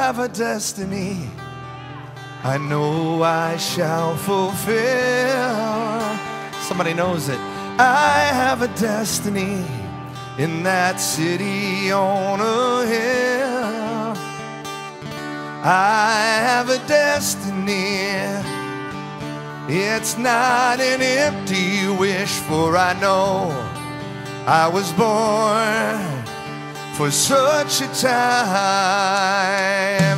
have a destiny I know I shall fulfill. Somebody knows it. I have a destiny in that city on a hill. I have a destiny. It's not an empty wish, for I know I was born for such a time.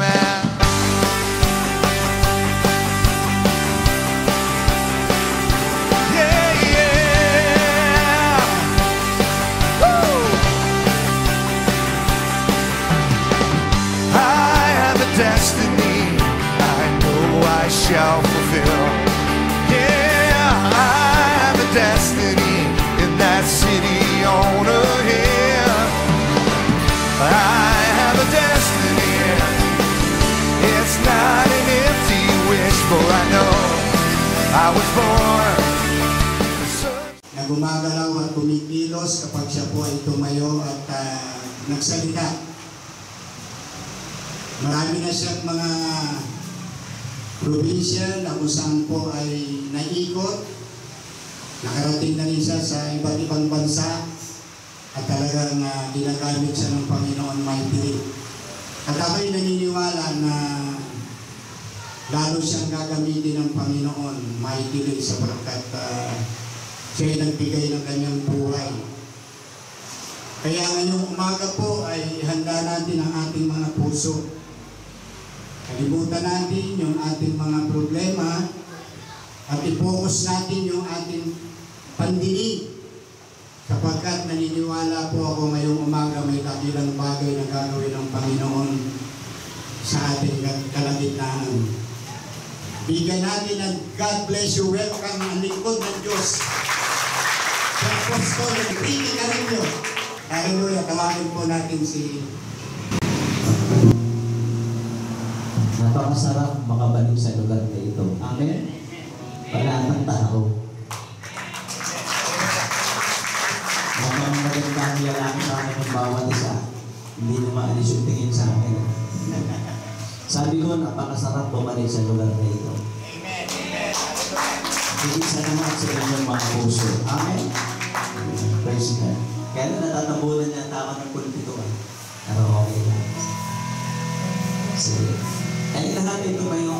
Destiny I know I shall fulfill. Yeah, I have a destiny in that city on a hill. I have a destiny. It's not an empty wish, for I know I was born. Nagumagalaw at kumikilos kapag siya po ay tumayo at nagsalita. Marami na siyang mga probinsya na kung saan po ay naikot. Nakarating na rin siya sa iba't ibang bansa at talagang ginagamit siya ng Panginoon mightily. At ako'y naniniwala na lalo siyang gagamitin ng Panginoon mightily sapagkat siya'y nagbigay ng kanyang buhay. Kaya ngayong umaga po ay handa natin ang ating mga puso. Kalimutan natin yung ating mga problema at i-focus natin yung ating pandinig. Sapagkat naniniwala po ako ngayong umaga may dakilang bagay na gagawin ng Panginoon sa ating kalagitnaan. Bigyan natin ng God bless you. Welcome ang lingkod ng Diyos. Sa Apostol, Ricky Carillo. Hallelujah. Tawagin po natin si... Napakasarap makabalik sa lugar na ito. Amen? Wala ng tao. Mukhang magandang yalang sa akin ng bawat isa. Hindi na maalis yung tingin sa akin. Sabi ko, napakasarap bumalik sa lugar na ito. Amen. Amen. Hindi sa naman sa inyong mga puso. Amen? Praise God. Kaya na natatabunan niya ang tama ng pulpituan. Pero okay lang. Sige. Ay, lahat ito ba yung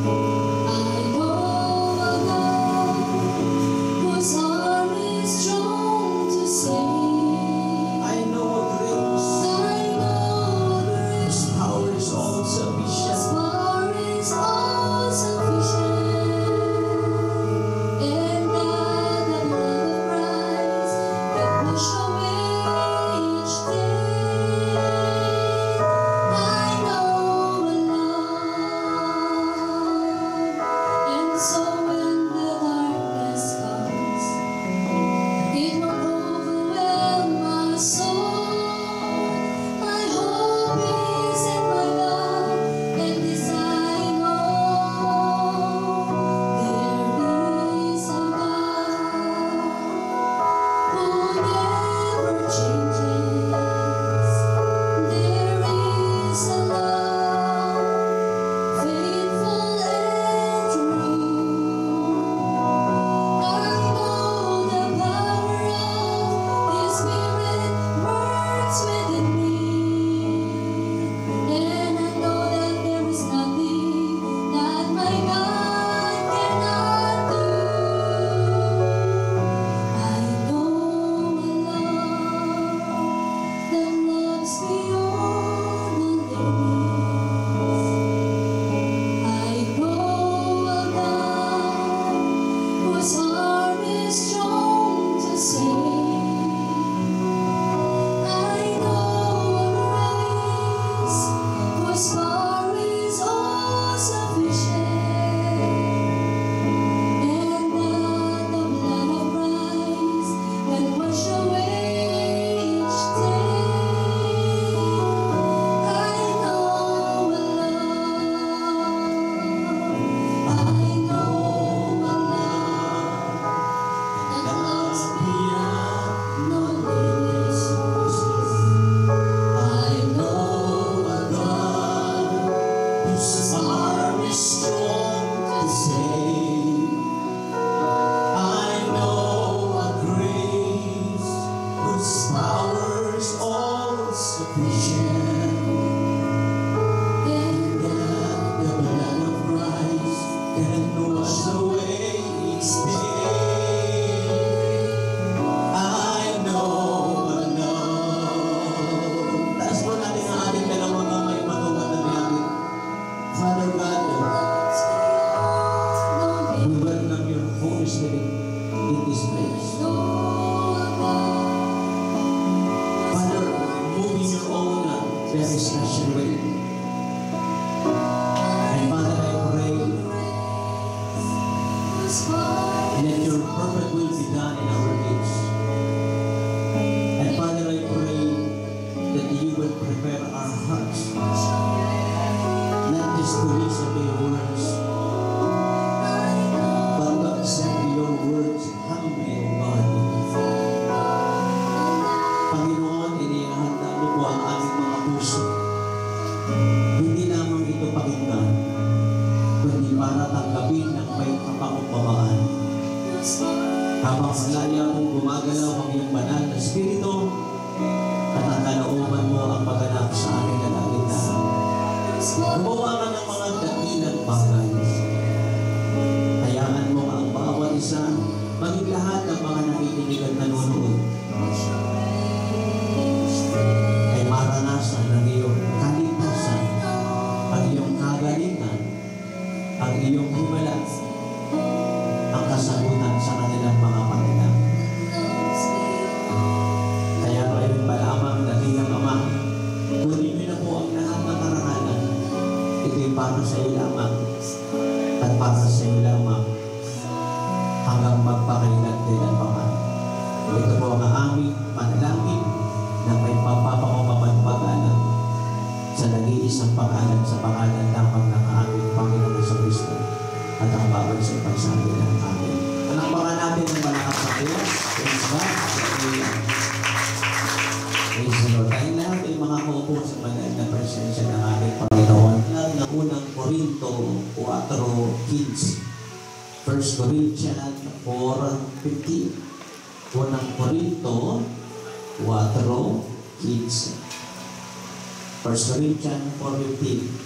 Corinthians 4:15.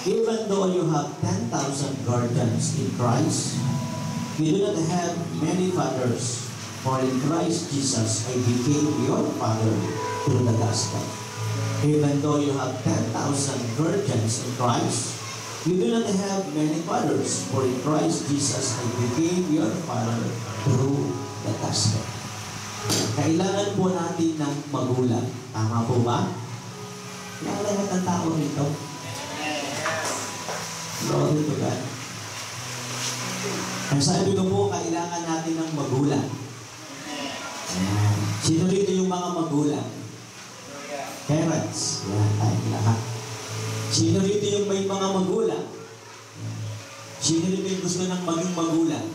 Even though you have 10,000 guardians in Christ, you do not have many fathers, for in Christ Jesus I became your father through the gospel. Even though you have 10,000 virgins in Christ, you do not have many fathers, for in Christ Jesus I became your father through the gospel. Kailangan po natin ng magulang. Tama po ba? Kailangan lahat ng tao rito. Glory to God. Ang sabi ko po, kailangan natin ng magulang. Sino rito yung mga magulang? Parents. Yan, tayong lahat. Sino rito yung may mga magulang? Sino rito yung gusto ng maging magulang?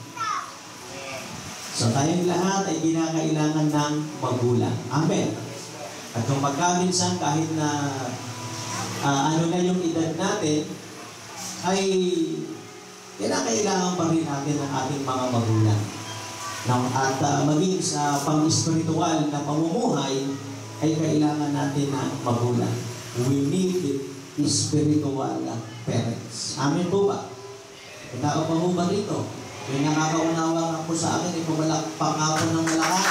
So tayong lahat ay kinakailangan ng magulang. Amen. At kung magkaminsan kahit na ano na yung edad natin, ay kinakailangan pa rin natin ang ating mga magulang. At maging sa pang-espiritual na pamumuhay, ay kailangan natin ng magulang. We need spiritual parents. Amen po ba? May tao pa po ba rito? May nakakaunawa nga po sa akin, ipamalakpak ako ng malakas.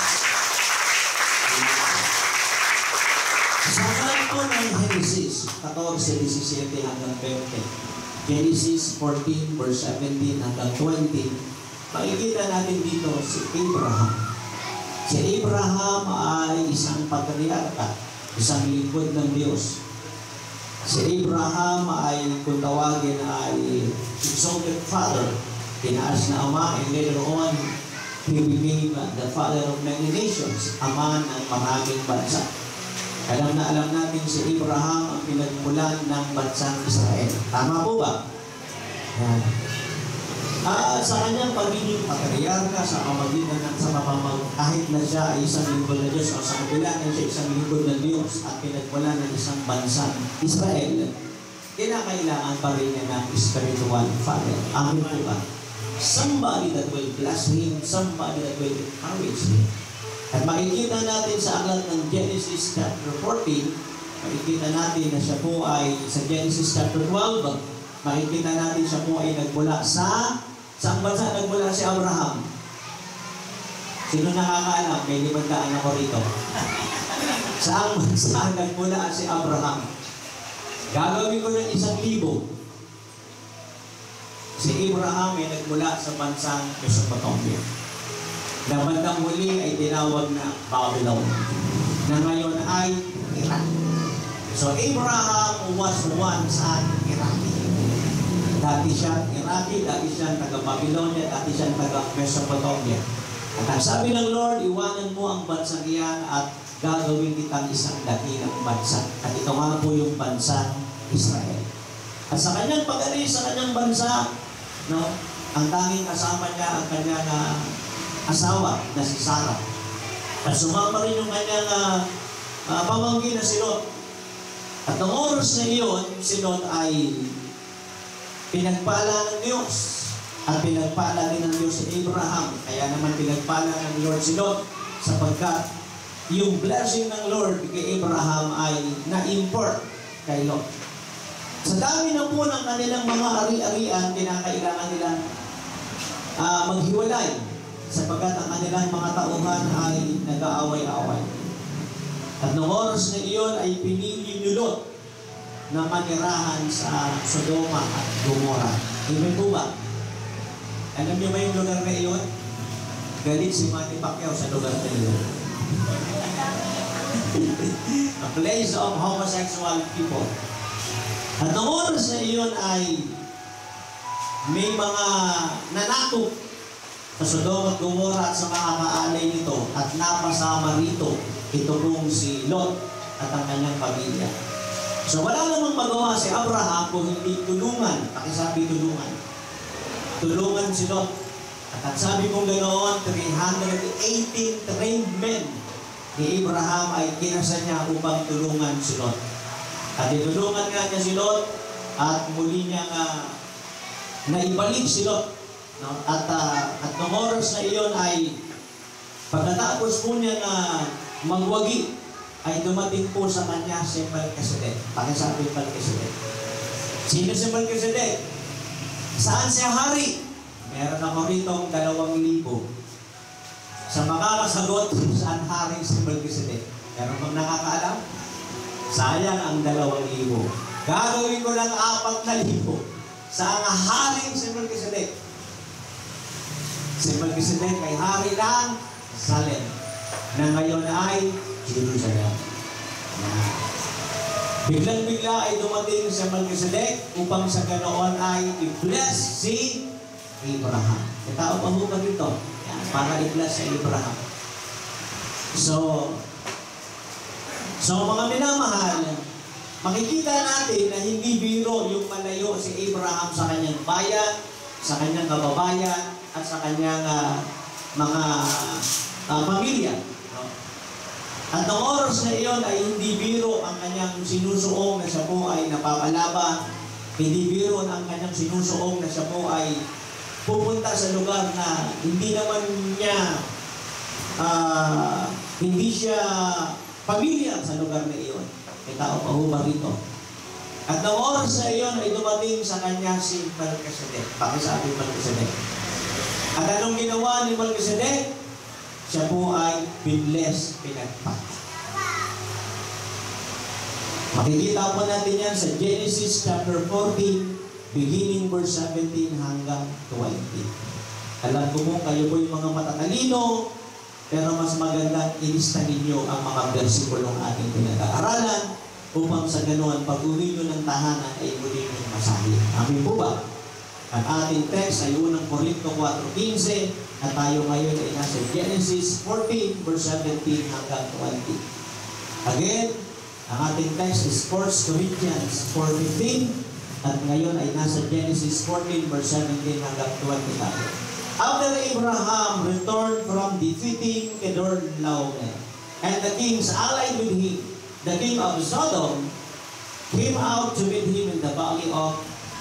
Sa kanan po ng Genesis 14:17 hanggang 20. Genesis 14 verse 17 hanggang 20, makikita natin dito si Abraham. Si Abraham ay isang patriarka, isang lingkod ng Diyos. Si Abraham ay, kung tawagin, ay exalted father, tinaas na ama, and later on, he became the father of many nations, ama ng maraming bansa. Alam natin si Abraham ang pinagmulan ng bansang Israel. Tama po ba? Yan. Sa kanyang pagiging patriarka, sa pamagitan ng kahit na siya ay isang lingkod ng Diyos, o sa kabila na siya isang lingkod ng Diyos at pinagmulan ng isang bansang Israel, kinakailangan pa rin niya ng spiritual father. Amin po ba? Somebody that will bless him, somebody that will encourage him. At makikita natin sa aklat ng Genesis chapter 14, makikita natin na siya po ay sa Genesis chapter 12, makikita natin siya po ay nagmula sa saang bansa nagmula si Abraham? Sino nakakaalam? May 500 ako rito. Saang bansa nagmula si Abraham? Gagawin ko ng 1,000. Si Abraham ay nagmula sa bansang Mesopotamia, na bandang huli ay tinawag na Babylon, na ngayon ay Iraq. So Abraham was once an Iraqi. Dati siyang Iraqi, dati siyang taga-Babylonia, dati siyang taga-Mesopotamia. At ang sabi ng Lord, iwanan mo ang bansang iyan at gagawin kitang isang dakilang bansa. At ito nga po yung bansang Israel. At sa kanyang pag-alis sa kanyang bansa, no, ang tanging kasama niya ang kanyang asawa na si Sarah. At sumama rin yung kanyang pamangkin na si Lot. At noong oras na iyon, si Lot ay pinagpala ng Diyos. At pinagpala din ng Diyos si Abraham. Kaya naman pinagpala ng Lord si Lot, sapagkat yung blessing ng Lord kay Abraham ay na-import kay Lot. Sa dami na po ng kanilang mga ari-arian, kinakailangan nilang maghiwalay, sapagkat ang kanilang mga tauhan ay nag-aaway-away. At noong oras na iyon ay pinili ni Lot na manirahan sa Sodoma at Gomora. Amen po ba? Alam niyo ba yung lugar na iyon? Galit si Manny Pacquiao sa lugar na iyon. A place of homosexual people. At noong oras na iyon ay may mga nanakop sa Sodoma at Gomora at sa mga kaalay nito, at napasama rito ito pong si Lot at ang kanyang pamilya. So wala namang magawa si Abraham kung hindi tulungan. Pakisabi tulungan. Tulungan si Lot. At ang sabi kong ganoon, 318 trained men ni Abraham ay kinasa niya upang tulungan si Lot. At itulungan nga niya si Lot at muli niya naibalik si Lot. No? At noong oras na iyon ay pagkatapos po niya na magwagi, ay dumating po sa kanya si Melchizedek. Pakisabi Melchizedek. Sino si Melchizedek? Saan siya hari? Meron ako rito 2,000. Sa makakasagot kung saan hari si Melchizedek. Meron bang nakakaalam? Sayang ang 2,000. Gagawin ko lang 4,000. Saan ang hari si Melchizedek? Si Melchizedek ay hari ng Salem, na ngayon ay Jerusalem. Biglang-bigla ay dumating si Melchizedek upang sa ganoon ay i-bless si Abraham. May tao pa ba dito? Yan, para i-bless si Abraham. So mga minamahal, makikita natin na hindi biro yung malayo si Abraham sa kanyang bayan, sa kanyang kababayan, at sa kanyang mga pamilya. No? At ng oras na iyon ay hindi biro ang kanyang sinusuong na siya po ay napapalaba. Hindi biro ang kanyang sinusuong na siya po ay pupunta sa lugar na hindi naman niya, hindi siya pamilya sa lugar na iyon. May tao pa ba rito? At ng oras na iyon ay dumating sa kanya si Melchizedek. Pakisabi Melchizedek. At anong ginawa ni Melchizedek? Siya po ay binless, pinagpat. Makikita po natin yan sa Genesis chapter 14, beginning verse 17 hanggang 20. Alam ko mo, kayo po yung mga matatalino, pero mas magandang ilista ninyo ang mga versikulong ating pinag-aaralan upang sa ganoon, pag-uwi nyo ng tahanan ay muli nyo masahin. Amin po ba? Ang ating text ay unang Korinto 4:15 at tayo ngayon ay nasa Genesis 14 verse 17 hanggang 20. Again, ang ating text is 1 Corinthians 4:15 at ngayon ay nasa Genesis 14 verse 17 hanggang 20 tayo. After Abraham returned from defeating Kedorlaomer and the kings allied with him, the king of Sodom came out to meet him in the valley of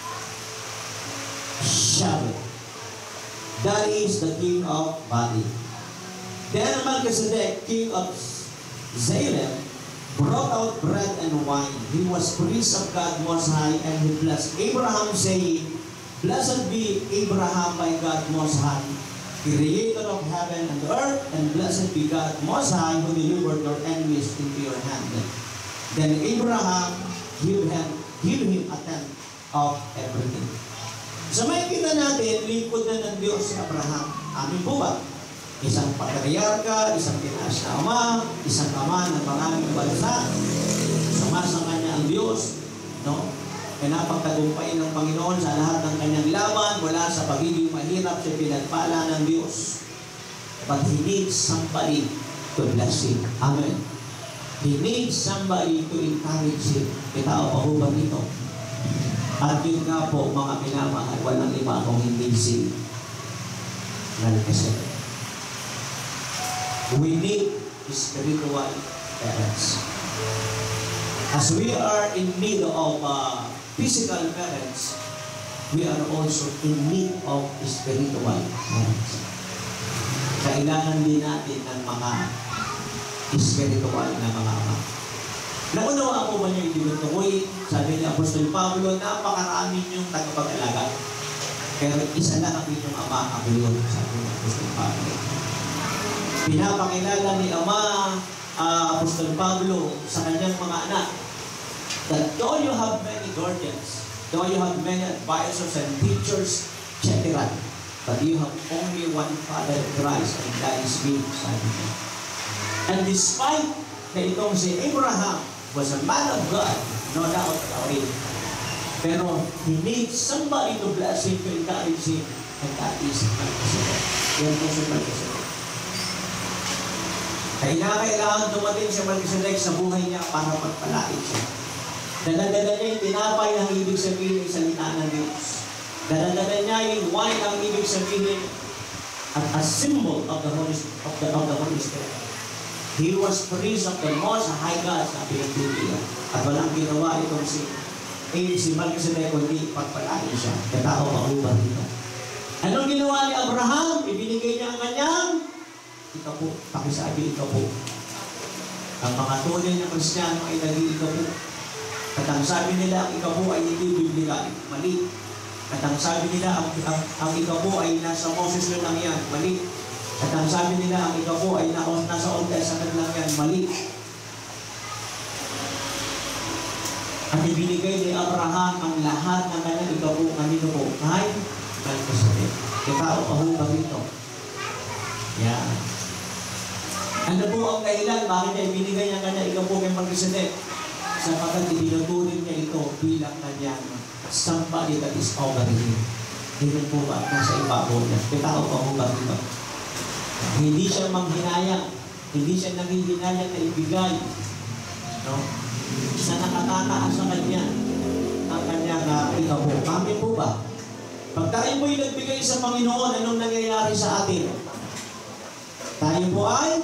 Shaveh. That is the king of Bali. Then Melchizedek, king of Salem, brought out bread and wine. He was priest of God Most High, and he blessed Abraham, saying, Blessed be Abraham by God Most High, Creator of heaven and earth, and blessed be God Most High, who delivered your enemies into your hand. Then Abraham gave him a tenth of everything. So makikita natin, lingkod na ng Diyos si Abraham. Amin po ba? Isang patriarka, isang tinaas na ama, isang ama ng maraming bansa. Sumasa kanya ang Diyos, no? Pinapagtagumpay ng Panginoon sa lahat ng kanyang laban, mula sa pagiging mahirap siya pinagpala ng Diyos. But he needs somebody to bless him. Amen. He needs somebody to encourage him. Kitao pa ho ba nito? At yun nga po, mga pinamahal, walang iba kung hindi si Melchizedek. We need spiritual parents. As we are in need of physical parents, we are also in need of spiritual parents. Kailangan din natin ng mga spiritual na mga ama. Naunawa ko ba niyo yung tinutukoy? Sabi ni Apostol Pablo, napakarami niyong tagapag-alaga. Pero isa lang ang inyong ama, ako yun, sabi ni Apostol Pablo. Pinapakilala ni Ama Apostol Pablo sa kanyang mga anak that though you have many guardians, though you have many advisors and teachers, etc., but you have only one Father, Christ, and that is me, sabi niya. And despite na itong si Abraham was a man of God, no doubt about it, pero he needs somebody to bless him, to encourage him, and that is Melchizedek. Yan po si Melchizedek. Kailangan dumating si Melchizedek sa buhay niya para pagpalain siya. Daladala niya yung tinapay ang ibig sabihin ng salita ng Diyos. Daladala niya yung wine ang ibig sabihin at a symbol of the Holy Spirit. He was priest of the Most High God, sabi ng Biblia. At walang ginawa itong si Melchizedek kundi pagpalain siya. Katao pa uba dito. Anong ginawa ni Abraham? Ibinigay niya ang kanyang ikaw po, pakisabi ikaw po. Ang mga tunay na Kristiyano ay naging ikaw po. At ang sabi nila, ang ikabu ay hindi biblikal. Mali. At ang sabi nila, ang ikabu ay nasa Moses lang yan. Mali. At ang sabi nila, ang ikabu ay nasa Old Testament lang yan. Mali. At ibinigay ni Abraham ang lahat ng kanyang ikabu. Kanino po? Kahit Melchizedek. Kitao pahubag ito. Yan. Ano po ang dahilan? Bakit niya ibinigay niya kanyang ikabu kay Melchizedek? Sapagkat ibinuturin niya ito bilang kanyang somebody that is over him. Ganun po ba? Nasa ibabaw niya. Kitao pahubag ito. Hindi siya manghinayang. Hindi siya nanghihinayang na ibigay. No? Na nakatataas sa kanya ang kanyang ikabu. Amin po ba? Pag tayo po'y nagbigay sa Panginoon, anong nangyayari sa atin? Tayo po ay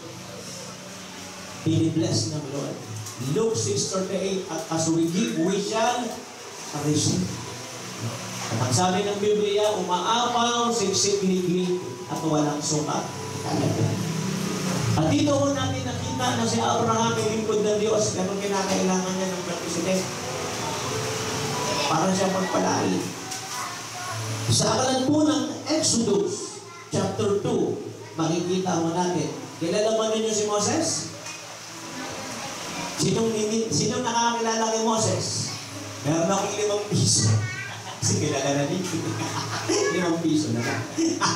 binibless ng Lord. Luke 6:38, at as we give, we shall receive. At ang sabi ng Biblia, umaapaw, siksik-liglig, at walang sukat. At dito ho natin nakita na si Abraham ay lingkod ng Diyos, pero kinakailangan niya ng Melchizedek para siya magpalain. Sa akalan po ng Exodus chapter 2, makikita mo natin. Kilala ba ninyo si Moses? Sinong nakakilala kay Moses? Meron akong 5 piso. Kasi kilala na dito. 5 piso na lang.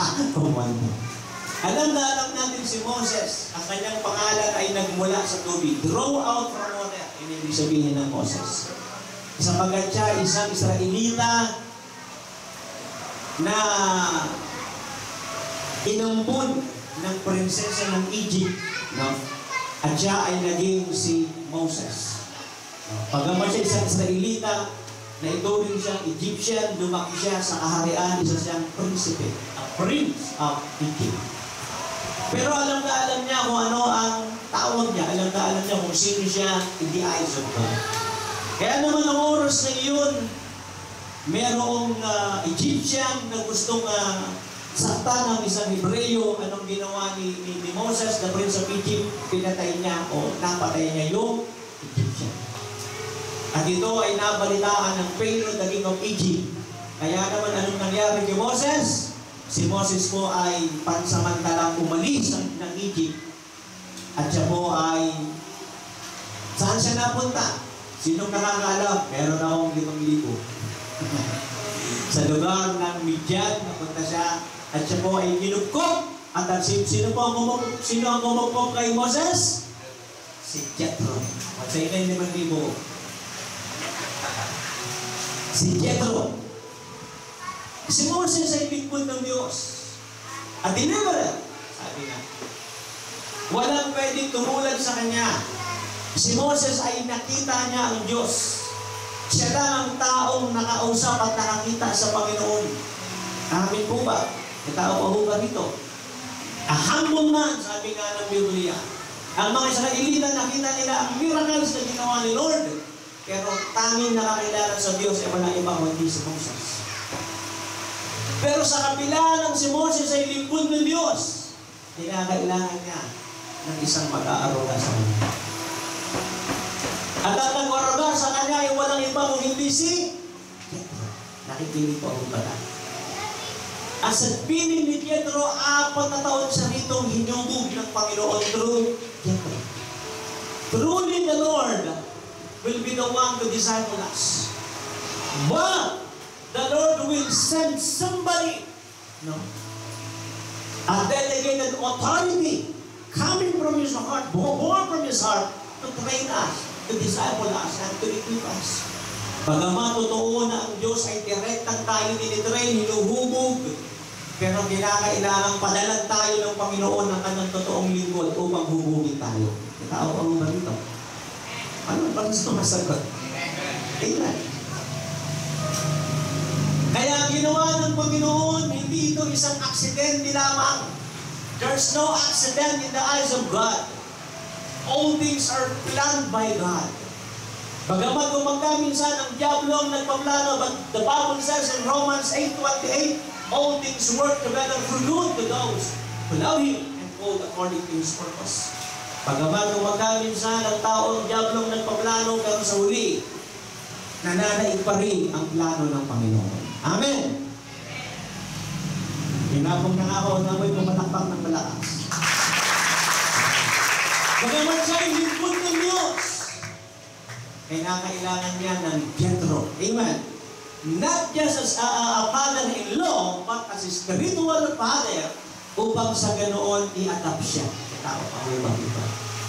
Alam na alam natin si Moses, ang kanyang pangalan ay nagmula sa tubig. Draw out from water. Yun yung sabihin ng Moses. Sapagat siya isang Israelita na inumpon ng prinsesa ng Egypt, no? At siya ay naging si Moses. Pagkaman siya isang Israelita, na ito rin siyang Egyptian, lumaki siya sa kaharian, isa siyang prinsipe, a prince of Egypt. Pero alam na alam niya kung ano ang tawag niya, alam na alam niya kung sino siya in the eyes of God. Kaya naman ang oras na iyon, merong Egyptian na gustong saktan ng isang Hebreo. Anong ginawa ni Moses, the prince of Egypt? Pinatay niya o napatay niya yung Egyptian. At ito ay nabalitaan ng Pharaoh, the king of Egypt. Kaya naman anong nangyari kay Moses? Si Moses po ay pansamantalang umalis ng Egypt. At siya po ay, saan siya napunta? Sinong nakakaalam? Meron akong 5,000. Sa lugar ng Midian, napunta siya. At siya po ay kinugkog. At sino ang kumugkog kay Moses? Si Jethro. At sa inay 5,000. Si Jethro. Si Moses ay lingkod ng Diyos. At deliverer, sabi nga, walang pwedeng tumulad sa kanya. Si Moses ay nakita niya ang Diyos. Siya lang ang taong nakausap at nakakita sa Panginoon. Amin po ba? May tao pa ba dito? A humble man, sabi nga ng Biblia. Ang mga Israelita nakita nila ang miracles na ginawa ni Lord. Pero tanging nakakilala sa Diyos ay wala ibang hindi si Moses. Pero sa kapila ng si Moses ay lingkod ng Diyos, kinakailangan niya ng isang mag-aaruga sa kanya. At ang nag-aaruga sa kanya ay walang iba kung hindi si Jethro. Nakikinig po ang bata. At sa piling ni Jethro, 4 na taon siya ritong hinubog ng Panginoon through Jethro. Truly the Lord will be the one to disciple us. But the Lord will send somebody, no? A delegated authority coming from His heart, born from His heart, to train us, to disciple us, and to equip us. Bagaman totoo na ang Diyos ay direktang tayo tinitrain, hinuhubog, pero kinakailangan padalan tayo ng Panginoon ng kanyang totoong lingkod upang hubugin tayo. Tao ang mga dito. Ano ba gusto masagot? Amen. Kaya ginawa ng Panginoon, hindi ito isang aksidente lamang. There's no accident in the eyes of God. All things are planned by God. Bagamat kumangga minsan ang diablo ang nagpaplano, but the Bible says in Romans 8:28, all things work together for good to those who love Him and called according to His purpose. Bagamat kumangga minsan ang tao ang diablo ang nagpaplano, pero sa huli, nananaig pa rin ang plano ng Panginoon. Amen! Pinapong nangako na mo'y pumatakpak ng malakas. Bagamat siya'y lingkod ng Diyos, kailangan niya ng Jethro. Amen. Not just as a father-in-law, but as a spiritual father, upang sa ganoon i-adapt siya. Tao pa ba iba?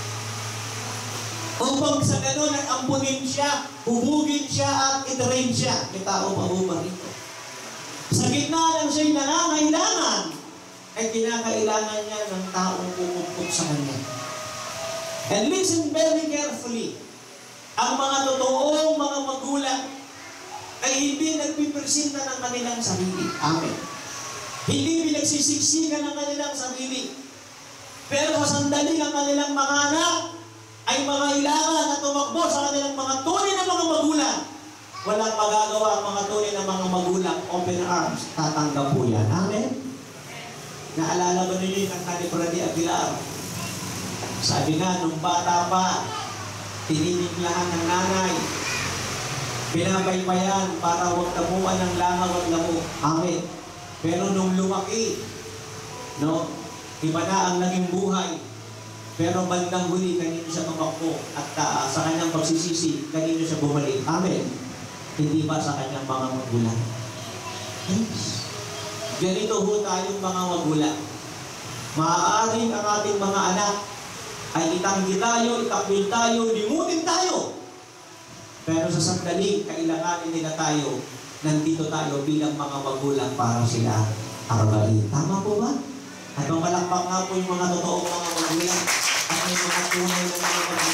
Upang sa ganoon nag-ampunin siya, hubugin siya at itrain siya. Tao pa ba ito? Sa gitna ng siya'y nangangailangan, ay kinakailangan niya ng taong pumupot sa kanya. And listen very carefully. Ang mga totoong mga magulang ay hindi nagpipresenta ng kanilang sarili. Amen. Hindi pinagsisiksikan ng kanilang sarili. Pero sa sandali ng kanilang mga anak ay mga ilangan na tumakbo sa kanilang mga tunay na mga magulang. Walang magagawa ang mga tunay na mga magulang. Open arms. Tatanggap po yan. Amen. Naalala ba ninyo yung kanta ni Freddy Aguilar? Sabi nga, nung bata pa, tininilahan ng nanay, pinabaybayan para huwag tamuan ng langaw at lamo. Amen. Pero nung lumaki, no, iba na ang naging buhay. Pero bandang huli, kanino siya tumakbo at sa kanyang pagsisisi, kanino siya bumalik. Amen. Hindi ba sa kanyang mga magulang? Yes. Ganito ho tayong mga magulang. Maaaring ang ating mga anak ay itanggi tayo, itakwil tayo, limutin tayo. Pero sa sandali, kailanganin nila tayo, nandito tayo bilang mga magulang para sila aralin. Tama po ba? At mamalakpak nga po yung mga totoong mga magulang at may mga tunay na mga magulang.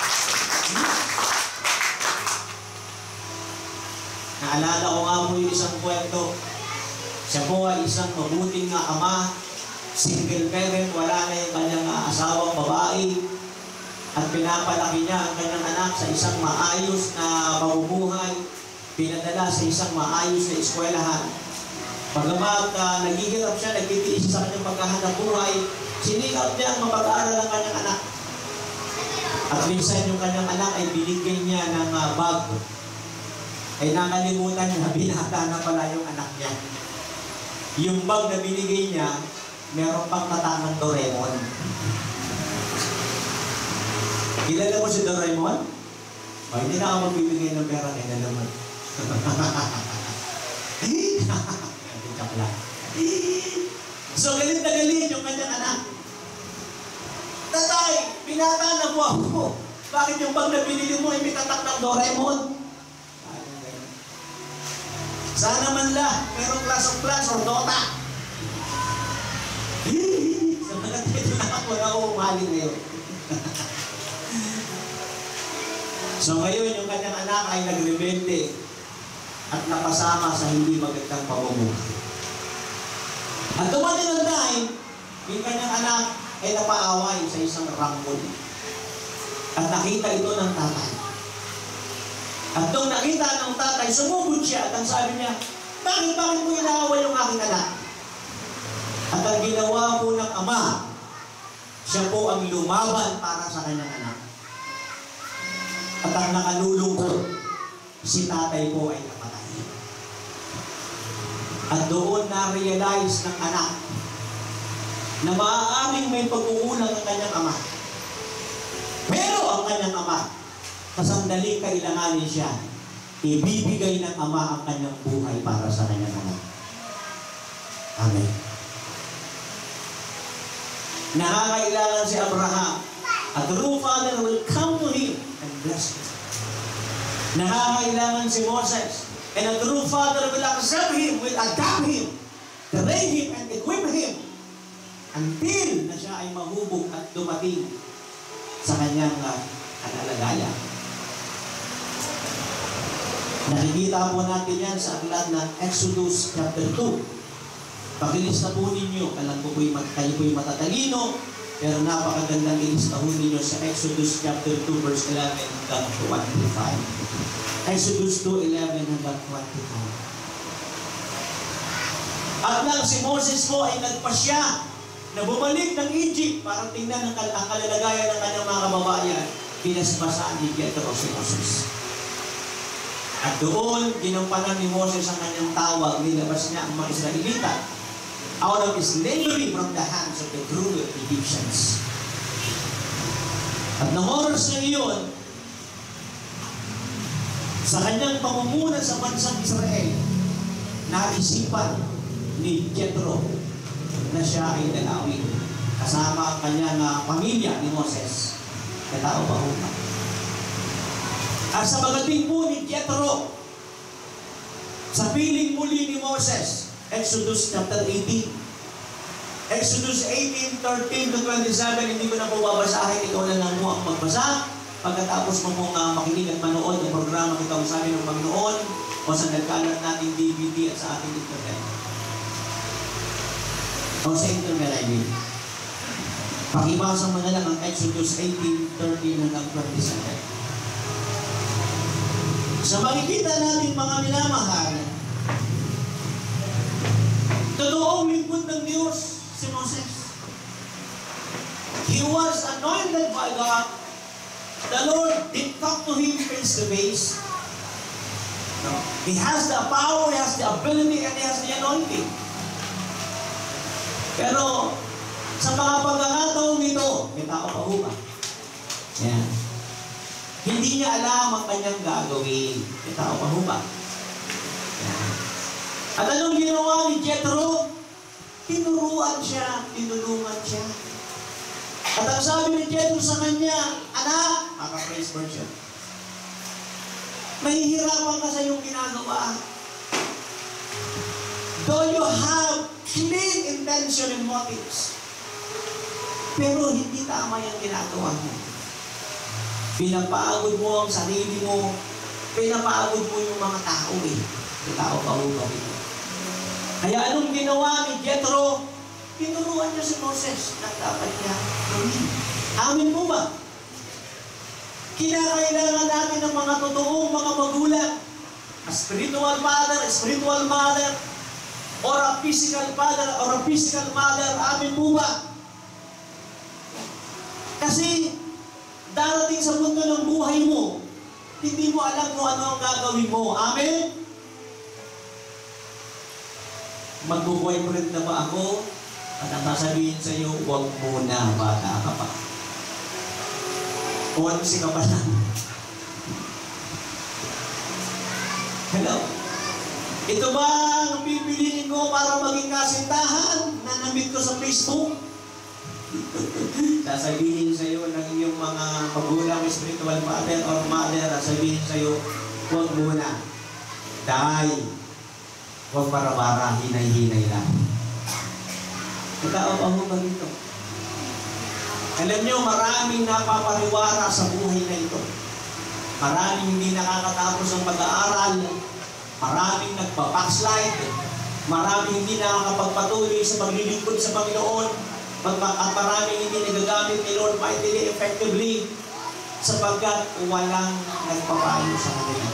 Naalala ko nga po yung isang kwento. Siya po ay isang mabuting nga ama, single parent, wala na yung kanyang asawang babae, at pinapalaki niya ang kanyang anak sa isang maayos na pamumuhay, pinadala sa isang maayos na eskwelahan. Pagamat naghihirap siya, nagtitiis sa kanyang paghahanap buhay, sinikap niya ang mapag-aaral ng kanyang anak. At minsan yung kanyang anak ay binigyan niya ng bag. Ay nakalimutan niya, binata na pala yung anak niya. Yung bag na binigay niya, meron pang katangang Doraemon. Kilala mo si Doraemon? O, hindi na ako magbibigay ng pera kay Doraemon. So, galit na galit yung kanyang anak. Tatay, pinata na po ako. Bakit yung bag na binili mo ay may tatak ng Doraemon? Sana man lang, merong class of clans or Dota. Sa mga dito na ako na umali ngayon. So ngayon, yung kanyang anak ay nagrebelde at napasama sa hindi magandang pamumuhay. At dumating ang time, yung kanyang anak ay napaaway sa isang rangkol. At nakita ito ng tatay. At nung nakita ng tatay, sumugod siya at ang sabi niya, bakit mo inaaway yung aking anak? At ang ginawa po ng ama, siya po ang lumaban para sa kanyang anak. At ang nakalulungkot, si tatay po ay napatay. At doon na-realize ng anak na maaaring may pag-uulang ang kanyang ama. Pero ang kanyang ama, sa sandali kailanganin siya, ibibigay ng ama ang kanyang buhay para sa kanyang anak. Amen. Nakakailangan si Abraham. A true father will come to him and bless him. Nakakailangan si Moses. And a true father will accept him, will adopt him, train him, and equip him until na siya ay mahubog at dumating sa kanyang kalalagayan. Nakikita po natin yan sa aklat ng Exodus chapter 2. Pakilista po ninyo, alam ko kayo po'y matatalino, pero napakagandang ilista po ninyo sa Exodus chapter 2 verse 11 hanggang 25. Exodus 2:11 hanggang 25. At nang si Moses po ay nagpasya na bumalik ng Egypt para tingnan ang kalalagayan ng kanyang mga kababayan, pinaspasan ni Jethro si Moses. At doon, ginampanan ni Moses ang kanyang tawag, nilabas niya ang mga Israelita out of slavery from the hands of the cruel Egyptians. At ng oras na iyon, sa kanyang pamumuno sa bansang Israel, naisipan ni Jethro na siya ay dalawin kasama ang kanyang pamilya ni Moses. Katao ba ho? At sa pagdating po ni Jethro, sa piling muli ni Moses, Exodus chapter 18, Exodus 18, 13 to 27, hindi ko na po babasahin, ikaw na lang mo ang magbasa. Pagkatapos mo pong makinig at manood ng programa Ikaw sa amin ng Panginoon o sa nagkalat nating DVD at sa ating internet. O sa internet, I mean. Pakibasa mo na lang ang Exodus 18, 13 hanggang 27. Sa makikita natin mga minamahal, totoong lingkod ng Diyos si Moses. He was anointed by God. The Lord did talk to him face to face. No. He has the power, he has the ability, and he has the anointing. Pero sa mga pagkakataon nito, may tao pa ba? Yan. Hindi niya alam ang kanyang gagawin. May tao pa ba? Yan. At anong ginawa ni Jethro? Tinuruan siya, tinulungan siya. At ang sabi ni Jethro sa kanya, anak, praise version, mahihirapan ka sa iyong ginagawa. Though you have clean intention and motives, pero hindi tama yung ginagawa mo. Pinapagod mo ang sarili mo, pinapagod mo yung mga tao eh. Yung tao pa ito. Kaya anong ginawa ni Jethro? Tinuruan niya si Moses na dapat niya gawin. Amin po ba? Kinakailangan natin ng mga totoong mga magulang, a spiritual father, a spiritual mother, or a physical father, or a physical mother. Amin po ba? Kasi darating sa mundo ng buhay mo, hindi mo alam kung ano ang gagawin mo. Amen? Magbo-boyfriend na ba ako? At ang sasabihin sa iyo, huwag muna, bata ka pa. 11 ka pa lang. Hello? Ito ba ang pipiliin ko para maging kasintahan na namit ko sa Facebook? Sasabihin sa iyo ng iyong mga magulang, spiritual father or mother, sasabihin sa iyo, huwag muna. Dahil, huwag para-para, hinay-hinay lang. Tao pa mo ba dito? Alam nyo, maraming napapariwara sa buhay na ito. Maraming hindi nakakatapos ang pag-aaral. Maraming nagpa-backslide. Maraming hindi nakakapagpatuloy sa paglilingkod sa Panginoon. At maraming hindi nagagamit ni Lord mightily effectively sapagkat walang nagpapayo sa kanila.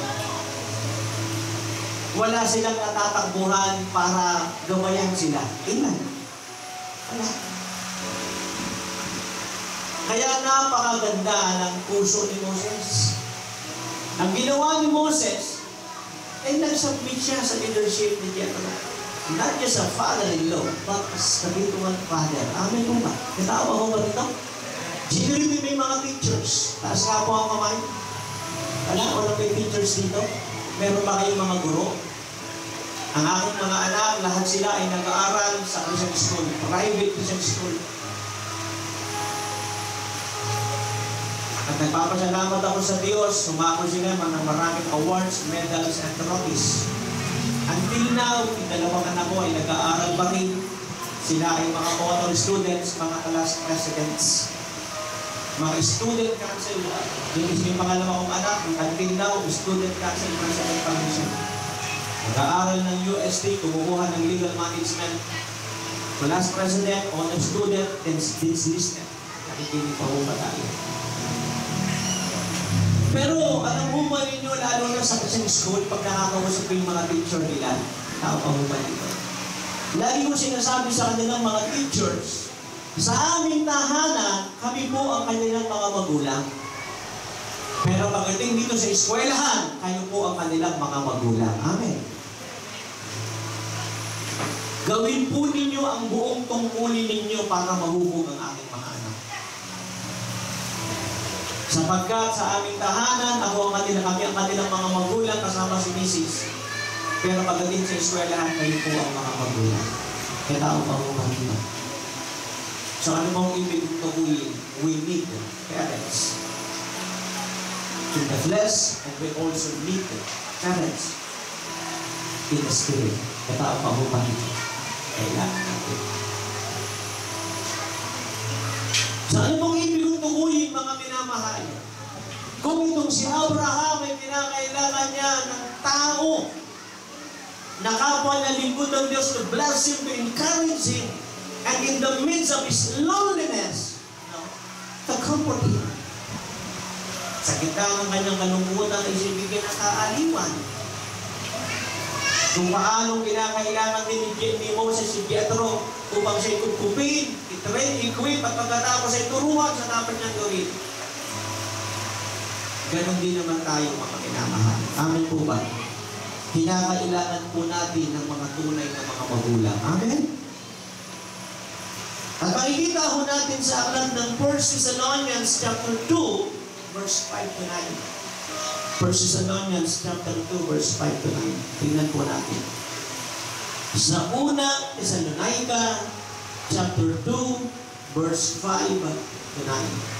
Wala silang natatakbuhan para gabayan sila. Amen. Kaya napakaganda ng puso ni Moses. Ang ginawa ni Moses ay nagsubmit siya sa leadership ni Jethro. Not just a father-in-law, but a spiritual father. Amen po ba? Katawa ko ba dito? Generally may mga teachers. Taas nga po ang kamay. Wala may teachers dito. Meron ba kayong mga guro? Ang aking mga anak, lahat sila ay nag-aaral sa Christian school, private Christian school. At nagpapasalamat ako sa Diyos, sumako sila ng maraming awards, medals, and trophies. Until now, yung dalawang anak ko ay nag-aaral pa rin. Sila ay mga honor students, mga class presidents, mga student council. Yung pangalawa kong anak, until now, student council president pa rin siya. Nag-aaral ng UST, kumukuha ng legal management. Class president, honor student, and dean's listed. Nakikinig pa po ba tayo? Pero, alam mo ba ninyo, lalo na sa Christian school, pag nakakausap ko yung mga teacher nila, tao pa po ba dito? Lagi ko sinasabi sa kanilang mga teachers, sa aming tahanan, kami po ang kanilang mga magulang. Pero pagdating dito sa eskwelahan, kayo po ang kanilang mga magulang. Amen. Gawin po ninyo ang buong tungkulin ninyo para mahubog ang aking mga anak. Sapagkat sa aming tahanan, kami ang kanilang mga magulang kasama si Mrs. Pero pagdating sa eskwelahan, kayo po ang mga magulang. Kaya tao pa po kanina. So ano bang ibig tukuyin? We need parents. In the flesh, and we also need parents in the spirit. Kaya tao pa po kanina. Kailangan natin. So ano bang ibig tukuyin, mga minamahal? Kung itong si Abraham ay kinakailangan niya ng tao na kapwa na lingkod ng Diyos to bless him, to encourage him, and in the midst of his loneliness, to comfort him. Sa gitna ng kanyang kalungkutan ay sibigyan ng kaaliwan. Kung paanong kinakailangan din ni Moses si Pietro upang siya'y kukupin, i-train, equip, at pagkatapos ay turuan sa dapat niyang gawin. Ganon din naman tayo, mga minamahal. Amen po ba? Kinakailangan po natin ng mga tunay na mga magulang. Amen? At makikita ho natin sa aklat ng 1 Thessalonians chapter 2, verse 5 to 9. 1 Thessalonians chapter 2, verse 5 to 9. Tingnan po natin. Sa unang Thessalonica chapter 2, verse 5 to 9.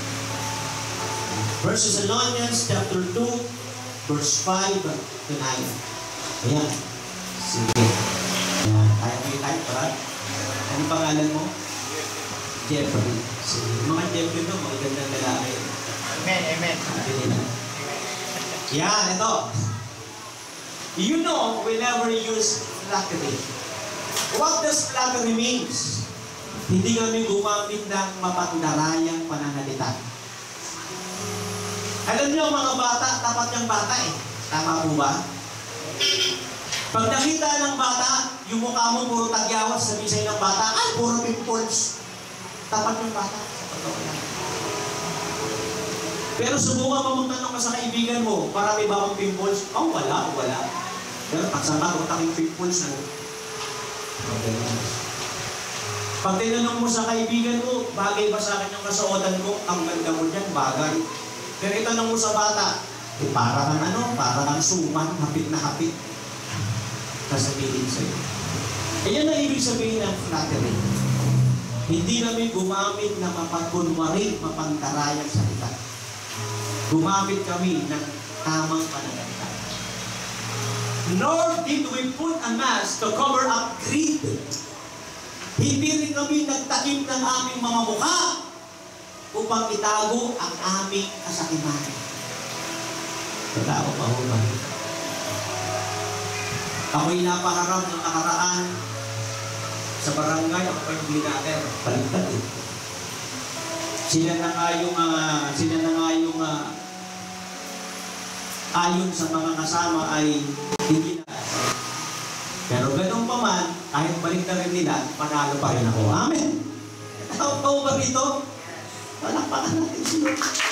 1 Thessalonians chapter 2, verse 5 to 9. Ayan. Sige. Ayan. Kaya mo yung type, parang. Ano pangalan mo? Jeffrey. Sige. Mga Jeffrey no, mga gandang lalaki. Amen, amen. Sabi nila. Yan, ito. You know, we never use flattery. What does flattery means? Hindi kami gumamit ng mapagdarayang pananalita. Alam niyo mga bata, tapat yung bata eh. Tama po ba? Pag nakita ng bata, yung mukha mo puro tagyawas, sabi sa'yo ng bata, ay, puro pimples. Tapat yung bata. Sa totoo lang. Pero subukan mo magtanong ka sa kaibigan mo, marami ba akong pimples? Oh, wala. Pero pagsama ko taking pimples na. Pag tinanong mo sa kaibigan mo, bagay ba sa akin yung kasuotan ko? Ang ganda mo dyan, bagay. Pero itanong mo sa bata, eh, para kang suman, hapit na hapit. Kasabihin sa'yo. Ayan ang ibig sabihin ng flattery. Hindi kami gumamit na mapagkunwari, mapangkarayang salita. Gumamit kami ng tamang pananalita. Nor did we put a mask to cover up greed. Hindi rin kami nagtakip ng aming mga mukha upang itago ang aming kasakiman. Totoo pa ho ba? Ako'y napaharap ng nakaraan sa barangay, ako pa yung binater. Baliktad eh. Sila na nga yung ayon sa mga kasama ay hindi na. Pero ganun pa man, kahit baliktad rin nila, panalo pa rin ako. Amen! Tao pa ho ba rito? Palakpakan natin sila.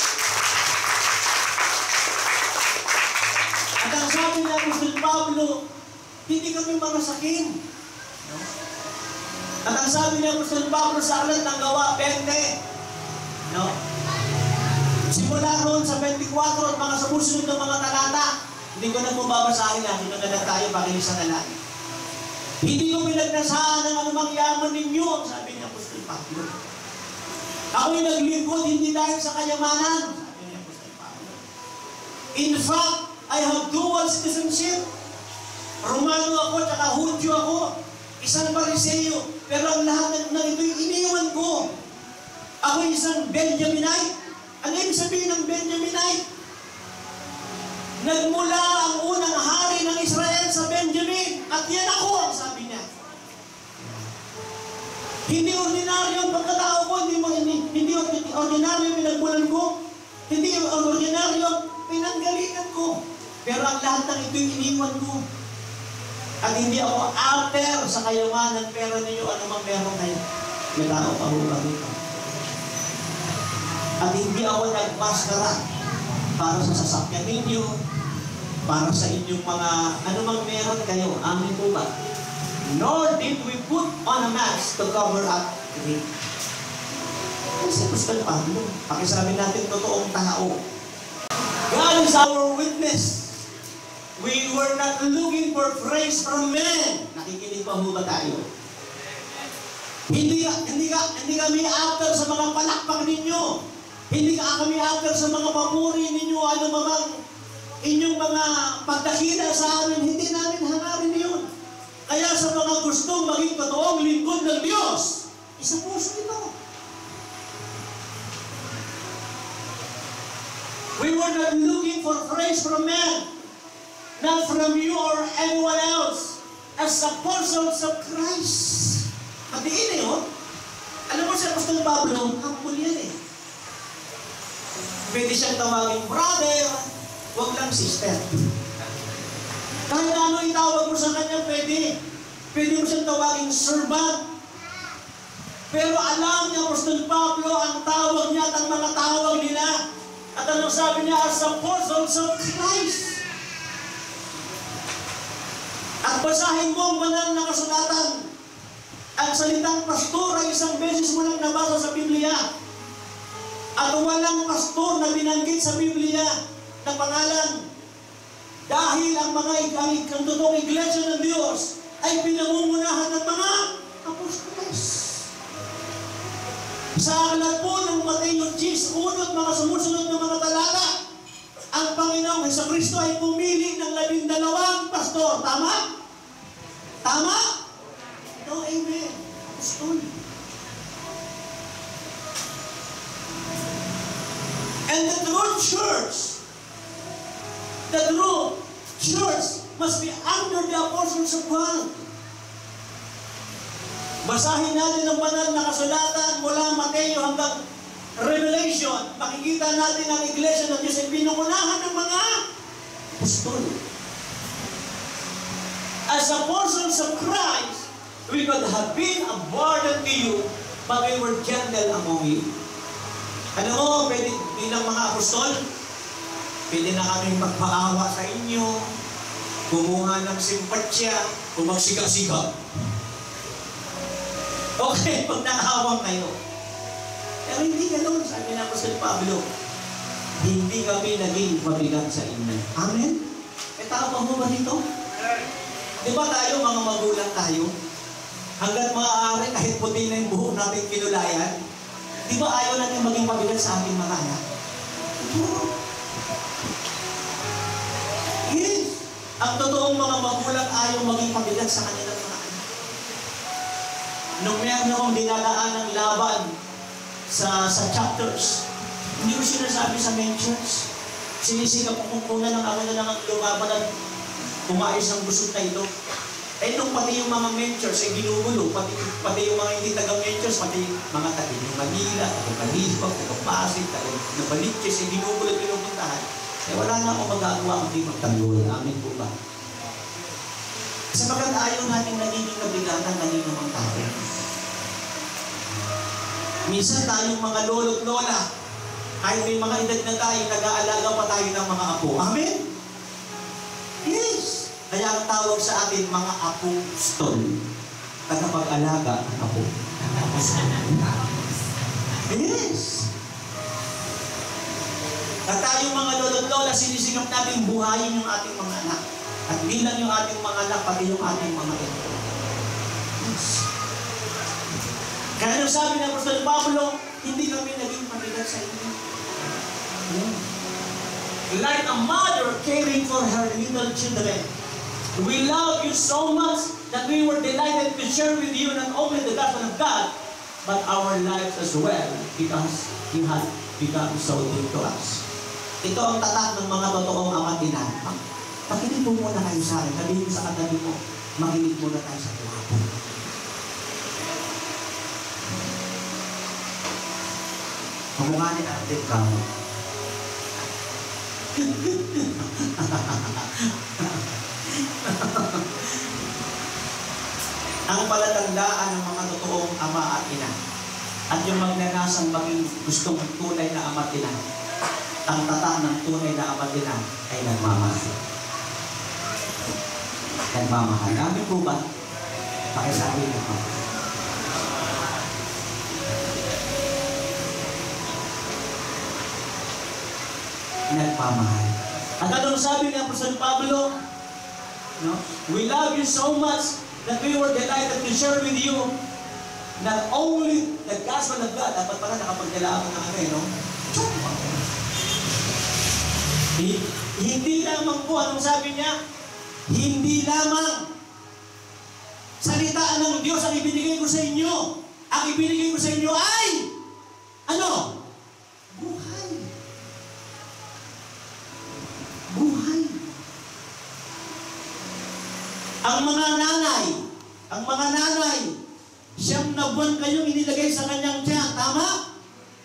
At ang sabi ng Apostol Pablo, hindi kami marasakin. No? At ang sabi ng Apostol Pablo sa aklat ng Gawa 20, no? Simula roon sa 24 at mga sumusunod ng mga talata, hindi ko na po babasahin na, sunod na lang tayo, pakilisan na lang. Hindi ko pinagnasahan ng anumang yaman ninyo, ang sabi ng Apostol Pablo. Ako'y naglingkod hindi dahil sa kayamanan. Sabi niya po sa Pablo. In fact, I have dual citizenship. Romano ako, tsaka Hudyo ako. Isang Pariseo. Pero ang lahat ng ito'y iniwan ko. Ako'y isang Benjaminite. Ano yung sabihin ng Benjaminite? Nagmula ang unang hari ng Israel sa Benjamin. At yan ako, ang sabi niya. Hindi ordinaryong pagkatao ko, hindi ordinaryong pinagmulan ko, hindi ordinaryong pinanggalingan ko. Pero ang lahat ng ito'y iniwan ko. At hindi ako alter sa kayamanan, pero ninyo anumang meron kayo. May tao pa ho kami. At hindi ako nagmaskara para sa sasakyan ninyo, para sa inyong mga anumang meron kayo. Amin po ba? Nor did we put on a mask to cover up it. Kasi Apostol Pablo, pakisabi natin totoong tao. God is our witness. We were not looking for praise from men. Nakikinig pa ba tayo? Hindi kami after sa mga palakpak ninyo. Hindi kami after sa mga papuri ninyo, ano mamang inyong mga pagdakila sa amin. Hindi namin hangarin yun. Kaya sa mga gustong maging totoong lingkod ng Diyos, isa puso ito. We were not looking for praise from men, not from you or anyone else, as apostles of Christ. Patiin na yun. Alam mo si Apostol Pablo, humble yan eh. Pwede siyang tawagin brother, wag lang sister. Kahit ano itawag mo sa kanya, pwede. Pwede mo siyang tawagin servant. Pero alam niya, Apostol Pablo, ang tawag niya at ang mga tawag nila. At anong sabi niya, as apostles of Christ. At basahin mo ang banal na kasulatan. Ang salitang pastor ay isang beses mo lang nabasa sa Biblia. At walang pastor na binanggit sa Biblia na pangalan. Dahil ang totoong iglesia ng Diyos ay pinangungunahan ng mga apostoles. Sa aklat po ng Mateo 10, unod mga sumusunod ng mga talata, ang Panginoong Jesucristo ay pumili ng 12 pastor. Tama? Tama? No, amen. Apostol. And the true church must be under the apostles of God. Basahin natin ang banal na kasulatan mula Mateo hanggang Revelation. Makikita natin ang iglesia ng Diyos ay pinungunahan ng mga apostol. As apostles of Christ, we could have been a burden to you, but we were gentle among you. Ano mo, pwede bilang mga apostol, pwede na kaming magpaawa sa inyo, kumuha ng simpatsya, kung magsiga-siga. Okay, pag nakahawang kayo. Pero hindi ganun, sabi na Apostol Pablo, hindi kami naging mabigat sa inyo. Amen? E tama mo ba dito? Di ba tayo, mga magulang tayo, hanggat maaari, kahit puti na yung buhok natin kinulayan, di ba ayaw natin maging mabigat sa ating mga anak? Yes. Ang totoong mga magulang ayaw maging mabigat sa kanilang mga anak. Nung meron akong dinadaan ng laban sa chapters, hindi ko sinasabi sa main church. Sinisigap ko kung kuna ng ako na lang ang lumaban at umayos ng busog na ito. Eh nung pati yung mga mentors ay ginugulo, pati yung mga hindi taga-main church, pati mga taga Manila, taga-Kalihog, taga-Pasig, taga-Nabaliches, ay ginugulo pinupuntahan. Eh wala na akong magagawa kundi magtanggol. Amin po ba? Sapagkat ayaw natin nagiging kabigatan kanino mang tao. Minsan tayong mga lolo't lola, kahit may mga edad na tayo, nag-aalaga pa tayo ng mga apo. Amen? Yes! Kaya ang tawag sa atin, mga apostol. Tagapag-alaga ng apo. Yes! At tayong mga lolo't lola, sinisigap natin buhayin yung ating mga anak. At hindi lang yung ating mga anak, pati yung ating mga ito. Yes. Kaya nung sabi ng Apostol Pablo, hindi kami naging mabigat sa inyo. Like a mother caring for her little children, we love you so much that we were delighted to share with you not only the gospel of God, but our lives as well, because you have become so dear to us. Ito ang tatak ng mga totoong ama at ina. Pakinig po muna kayo sa akin. Sabihin mo sa katabi mo, makinig muna tayo sa plato. Pamukhanin natin kamo. Ang palatandaan ng mga totoong ama at ina at yung magnanasang maging gustong tunay na ama at ina ang tatak ng tunay na ama nila ay nagmamahal. Nagmamahal. Amin po ba? Pakisabi niyo po. Nagmamahal. At anong sabi ni Apostol Pablo? No? We love you so much that we were delighted to share with you not only the gospel of God. Dapat pala nakapagdala ako ng ano no? Hindi lamang po, anong sabi niya? Hindi lamang salitaan ng Diyos ang ibinigay ko sa inyo. Ang ibinigay ko sa inyo ay ano? Buhay. Buhay. Ang mga nanay, siyam na buwan kayong inilagay sa kanyang tiyan, tama?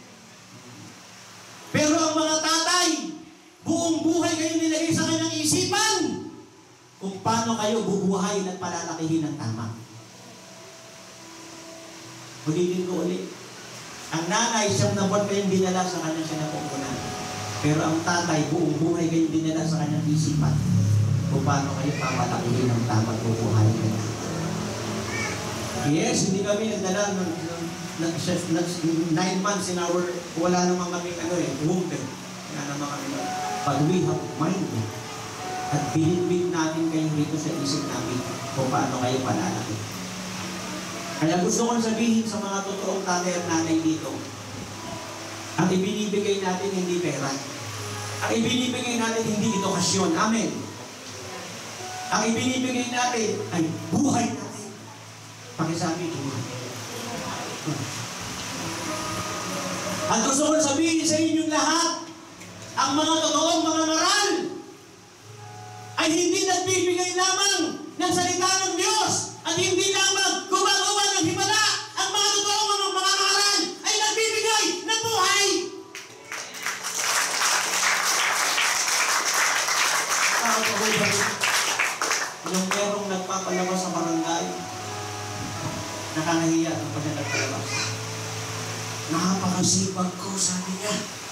Pero ang mga tatay, buong buhay kayong nilagay sa kanyang isipan kung paano kayo bubuhayin at palalakihin ng tama. Ulitin ko ulit. Ang nanay, siyam na buwan kayong dinala sa kanyang sinapupunan. Pero ang tatay, buong buhay kayong dinala sa kanyang isipan kung paano kayo papalakihin ng tama at bubuhayin kayo. Yes, hindi kami nagdala ng 9 months in our, wala naman kami womb. Wala naman kami. But we have mind. At binibig natin kayo rito sa isip namin kung paano kayo palalaki. Kaya gusto kong sabihin sa mga totoong tatay at nanay dito, ang ibinibigay natin hindi pera. Ang ibinibigay natin hindi edukasyon. Amen. Ang ibinibigay natin ay buhay natin. Pakisabi, buhay. At gusto kong sabihin sa inyong lahat, ang mga totoong mga ngaral ay hindi nagbibigay lamang ng salita ng Diyos at hindi lamang gumagawa ng himala. Ang mga totoong mga ngaral ay nagbibigay ng buhay. Yung merong nagpapalabas sa barangay, nakanahiya ang pag nagpalabas. Napakasipag ko, sabi niya.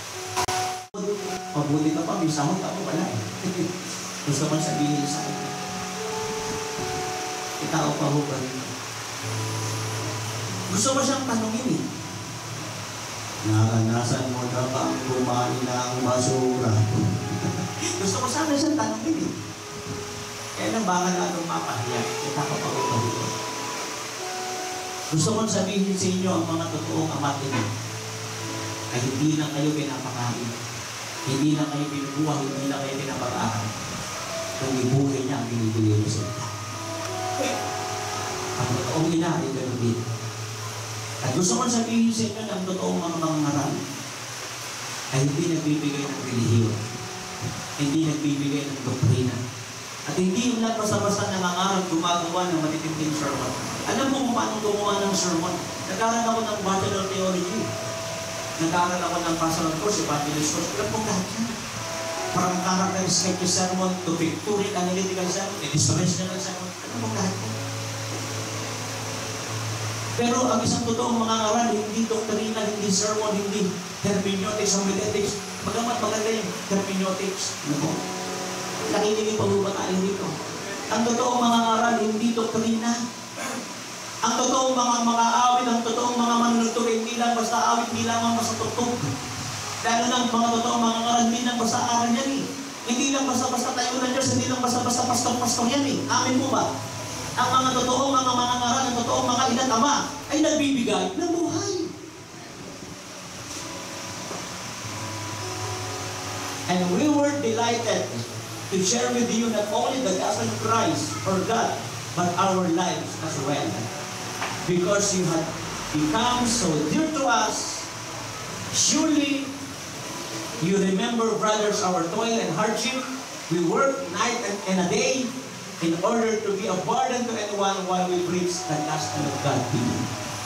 Mabuti ka pa, may sahod ako, wala eh. Gusto ko sabihin sa akin. Itao pa ho ba rin? Gusto ko siyang tanongin eh. Naranasan mo na ba ang kumani ng basura? Gusto ko sana siyang tanongin eh. Kaya nang baka na itong mapahiya, itao pa ho ba rin? Gusto kong sabihin sa inyo ang mga totoong amatin ay hindi lang kayo pinapakain, hindi lang kayo binubuhay, hindi lang kayo pinapag-aaral. Kung ibuhay niya ang binibigay niyo sa inyo. Ang totoong ina ay gano'n din. At gusto kong sabihin sa inyo ang totoong mga ngaral ay hindi nagbibigay ng relihiyon, hindi nagbibigay ng doktrina, at hindi yung lang basta-basta nangangarap gumagawa ng matitinding sermon. Alam mo kung paano gumawa ng sermon? Nag-aaral ako ng Bachelor Theology. Nag-aaral ako ng Pastoral Course, Evangelist Course. Alam mo lahat yan. From character sketch sermon to pictorial analytical sermon, expressional sermon. Alam mo lahat yan. Pero ang isang totoong mga ngaral, hindi doktrina, hindi sermon, hindi hermeneutics, homiletics. Magamat maganda yung hermeneutics. Ano? Nakikinig pa ba tayo dito? Ang totoong mga ngaral, hindi doktrina. Ang totoong mga awit, ang totoong mga manunugtog, hindi lang basta awit, hindi lang basta tugtog. Lalo ng mga totoong mga ngaral, hindi lang basta aral yan eh. Hindi lang basta-basta tayo ng Diyos, hindi lang basta-basta pastor-pastor yan eh. Amin po ba? Ang mga totoong mga ngaral, ang totoong mga ilan ama, ay nagbibigay ng buhay. And we were delighted to share with you not only the gospel of Christ for God, but our lives as well. Because you have become so dear to us, surely you remember, brothers, our toil and hardship. We work night and a day in order to be a burden to anyone while we preach the gospel of God to you.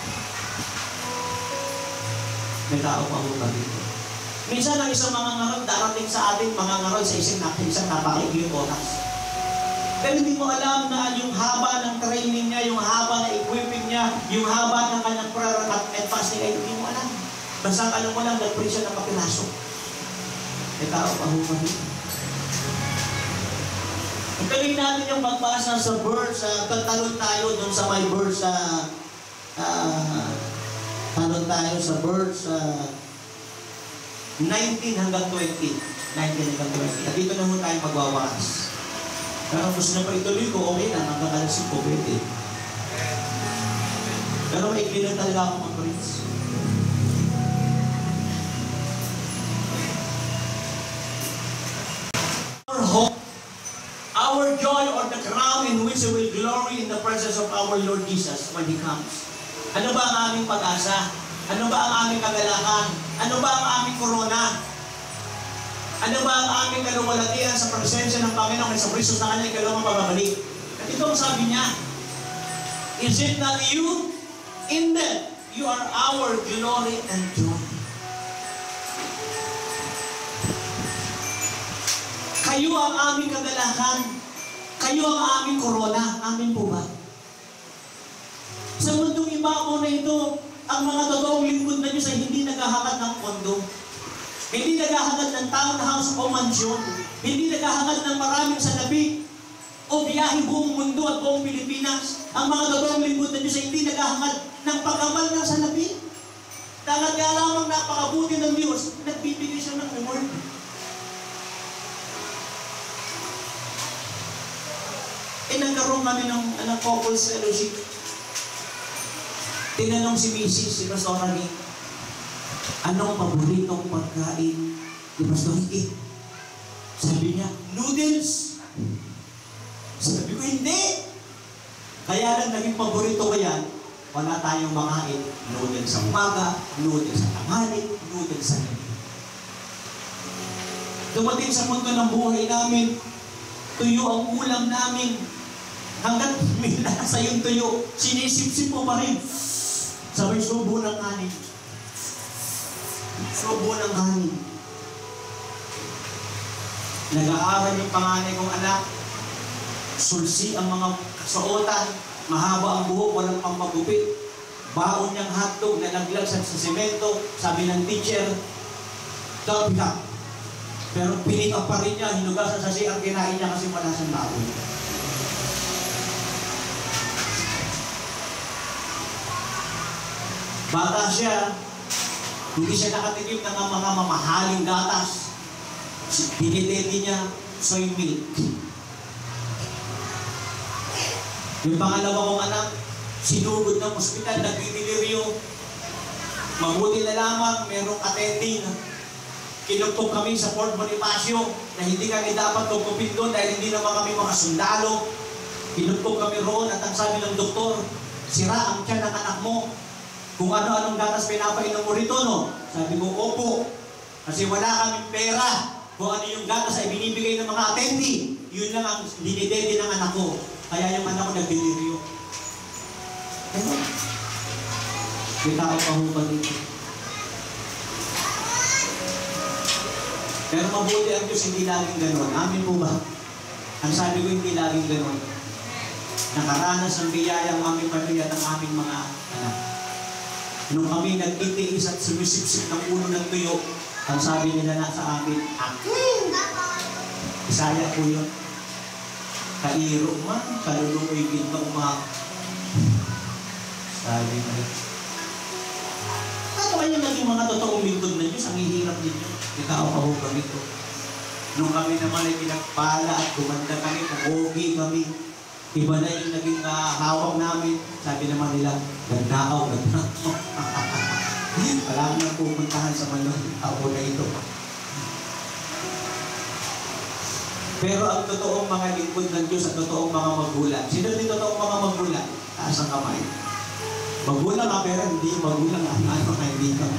May tao pa mo ba dito? Minsan ang isang mga ngaral darating sa atin, mga ngaral sa isang napakaigling oras. Pero hindi mo alam na yung haba ng training niya, yung haba ng equipping niya, yung haba ng kanyang prayer at fasting ay hindi mo alam. Basta alam mo lang, nag-preach siya ng kapiraso. May tao pa ho kami. Ituloy natin yung pagbasa sa verse, talon tayo dun sa may verse, talon tayo sa verse 19 hanggang 20. 19 hanggang 20. At dito na ho tayo magwawakas. Pero gusto na pa ituloy ko, okay na, magkakalasip ko, pwede. Pero may ilan talaga ako mag-preach. Our hope, our joy, or the crown in which we will glory in the presence of our Lord Jesus when He comes. Ano ba ang aming pag-asa? Ano ba ang aming kagalakan? Ano ba ang aming korona? Ano ba ang aming kaluwalhatian sa presensya ng Panginoong Jesucristo sa kanyang ikalawang pagbabalik? At ito ang sabi niya, is it not you? In that, you are our glory and joy. Kayo ang aming kagalakan. Kayo ang aming korona. Amin po ba? Sa mundong ibabaw na ito, ang mga totoong lingkod na Diyos ay hindi naghahangad ng kondo. Hindi naghahangad ng townhouse o mansyon. Hindi naghahangad ng maraming salapi o biyahe buong mundo at buong Pilipinas. Ang mga totoong lingkod na Diyos ay hindi naghahangad ng pag-amal ng salapi. Dagat nga lamang napakabuti ng Diyos, nagbibigay siya ng reward. Nagkaroon kami ng couples fellowship. Tinanong si Mrs. si Pastor Rani, anong paboritong pagkain ni Pastor Ricky? Sabi niya, noodles. Sabi ko, hindi. Kaya lang naging paborito ko yan, wala tayong makain. Noodles sa umaga, noodles sa tanghali, noodles sa gabi. Dumating sa punto ng buhay namin, tuyo ang ulam namin. Hanggang may nasa yung tuyo, sinisip-sip mo pa rin. Sabay subo ng kanin. Subo ng kanin. Nag-aaral yung panganay kong anak. Sulsi ang mga kasuotan. Mahaba ang buhok, walang pangmagupit. Baon niyang hotdog na naglag sa semento. Sabi ng teacher, "Don't pick up." Pero pinik up pa rin niya, hinugasan sa CR, kinain niya kasi wala siyang baon. Bata siya, hindi siya nakatikim ng mga mamahaling gatas. Dinidedi niya soy milk. Yung pangalawa kong anak, sinugod ng ospital, nagdidiliryo. Mabuti na lamang, merong attending. Kinuptok kami sa Fort Bonifacio na hindi kami dapat tugtupin doon dahil hindi naman kami mga sundalo. Kinuptok kami roon at ang sabi ng doktor, sira ang tiyan ng anak mo. Kung ano-anong gatas pinapainom mo rito, no? Sabi ko, opo. Kasi wala kaming pera. Kung ano yung gatas ay binibigay ng mga attendee. Yun lang ang dinidede ng anak ko. Kaya yung anak ko nagdiliryo. Ano? May tao pa ho ba dito? Pero mabuti ang Diyos, hindi laging ganon. Amin po ba? Ang sabi ko, hindi laging ganon. Nakaranas ng biyaya ang aming pamilya at ang aming mga anak. Nung kami nagtitiis at sumisipsip ng ulo ng tuyo, ang sabi nila na sa amin, akin! Isaya po yun. Kairo man, kaluluoy ginto umak. Sabi nila. Ano kaya naging mga totoong lingkod na Diyos? Ang hihirap ninyo. Ikaw pa ho kami ito. Nung kami naman ay pinagpala at gumanda kami, pumogi kami. Iba na yung naging hawak namin. Sabi naman nila, gandaaw, gandaaw. Wala akong napupuntahan sa malong tao na ito. Pero ang totoong mga lingkod ng Diyos at totoong mga magulang. Sino din totoong mga magulang? Taas ang kamay. Magulang ka pero hindi magulang ka. Ano ka hindi ka?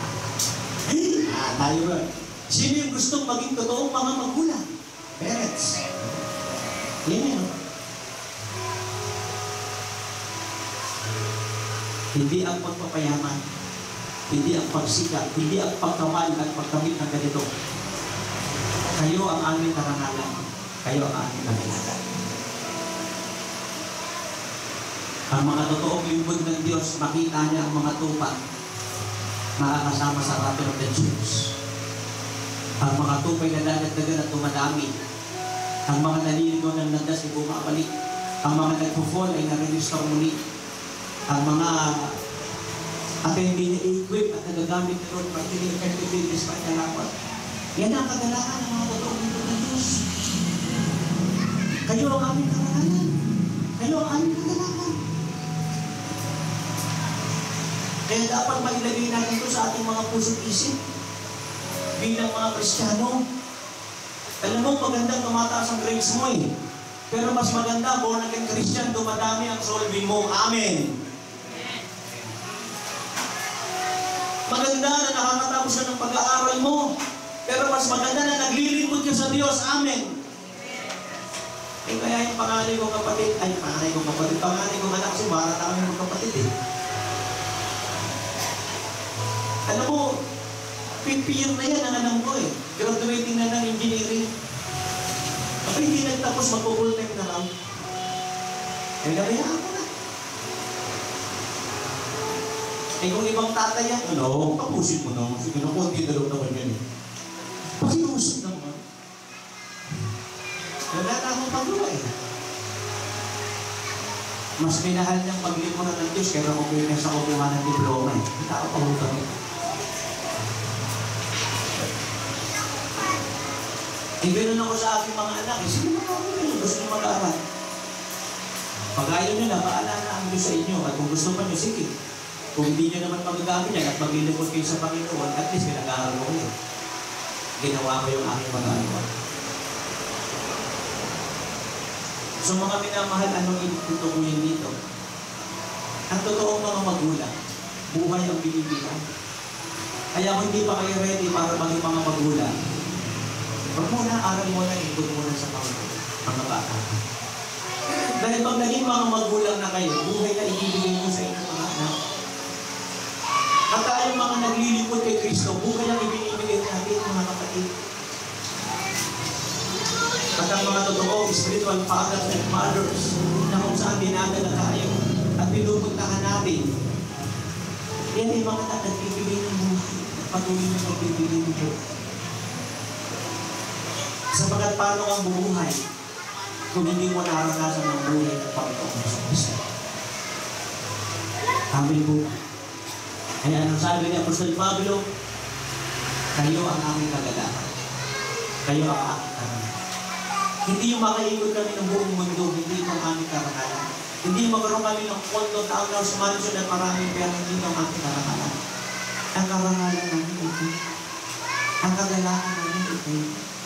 Tayo ba? Sino yung gustong maging totoong mga magulang? Parents. Yan yun. Hindi ang pagpapayaman, hindi ang pagsikat, hindi ang pagkamal at pagkamit ng ganito. Kayo ang aming karangalan. Kayo ang aming karangalan. Ang mga totoong lingkod ng Diyos, makita niya ang mga tupa makakasama sa rapid of the Jews. Ang mga tupay na dadagdagan at tumadami. Ang mga naliligaw ng landas ay bumabalik. Ang mga nagpo-fall ay nare-restore muli. Ang mga attendee na equip at nagagamit na Lord para hindi effective despite the lakwat. Yan ang kagalakan ng mga totoong ito ng Diyos. Kayo ang aming karangalan. Kayo ang aming kagalakan. Kaya dapat mailagay natin ito sa ating mga puso't isip bilang mga Kristiyano. Alam mo, magandang tumataas ang grades mo eh. Pero mas maganda, born again Christian, dumadami ang solving mo. Amen. Maganda na nakakatapos ka ng pag-aaral mo. Pero mas maganda na naglilingkod ka sa Diyos. Amen. Eh kaya yung panganay kong kapatid, panganay kong anak, kasi barat na kami magkapatid eh. Alam mo, PPM na yan ang alam ko eh. Graduating na ng engineering. Ako hindi nagtapos, mag-full time na lang. Eh, nabayaan ko na. Eh, kung ibang tatay yan, tapusin mo na. Sige na, konti na lang naman yan eh. Pakiusap naman. Wala na akong pagawa eh. Mas minahal niyang paglimunan ng Diyos kaya kung kayo sa kukuha ng diploma eh. Kita ako pahul kami. Eh, ganoon ako sa aking mga anak. Sige na ako kayo. Gusto niyo mag-aaral. Pag ayaw nyo na, paalala ang Diyos sa inyo. At kung gusto pa nyo, sige. Kung hindi nyo naman magagamit yan at maglilipot kayo sa Panginoon, at least pinag-aaral ko kayo. Ginawa ko yung aking mag-aaral. So mga minamahal, anong itutukuyin dito? Ang totoong mga magulang, buhay ang binibilang. Kaya kung hindi pa kayo ready para maging mga magulang, huwag muna, aral mo na, ikot muna sa mga bata. Dahil pag naging mga magulang na kayo, buhay na ibibigay mo sa inyong mga anak. At tayong mga naglilipot kay Kristo, buhay ang ibinibigay natin, mga kapatid. At ang mga totoong spiritual fathers and mothers na kung saan dinadala tayo at pinupuntahan natin, yan ay mga nagbibigay ng buhay at patuloy na nagbibigay ng buhay. Sapagat paano ang bubuhay kung hindi mo naranasan ang buhay ng Panginoon sa Kristo? Amen po. Kaya anong sabi ni Apostol Pablo? Kayo ang aming kagalakan. Kayo ang aking karangalan. Hindi yung makaikot kami ng buong mundo, hindi yung aming karangalan. Hindi magkaroon kami ng kondo, townhouse, mansion at maraming pera, hindi yung aming karangalan. Ang karangalan namin ito. Ang kagalakan namin ito.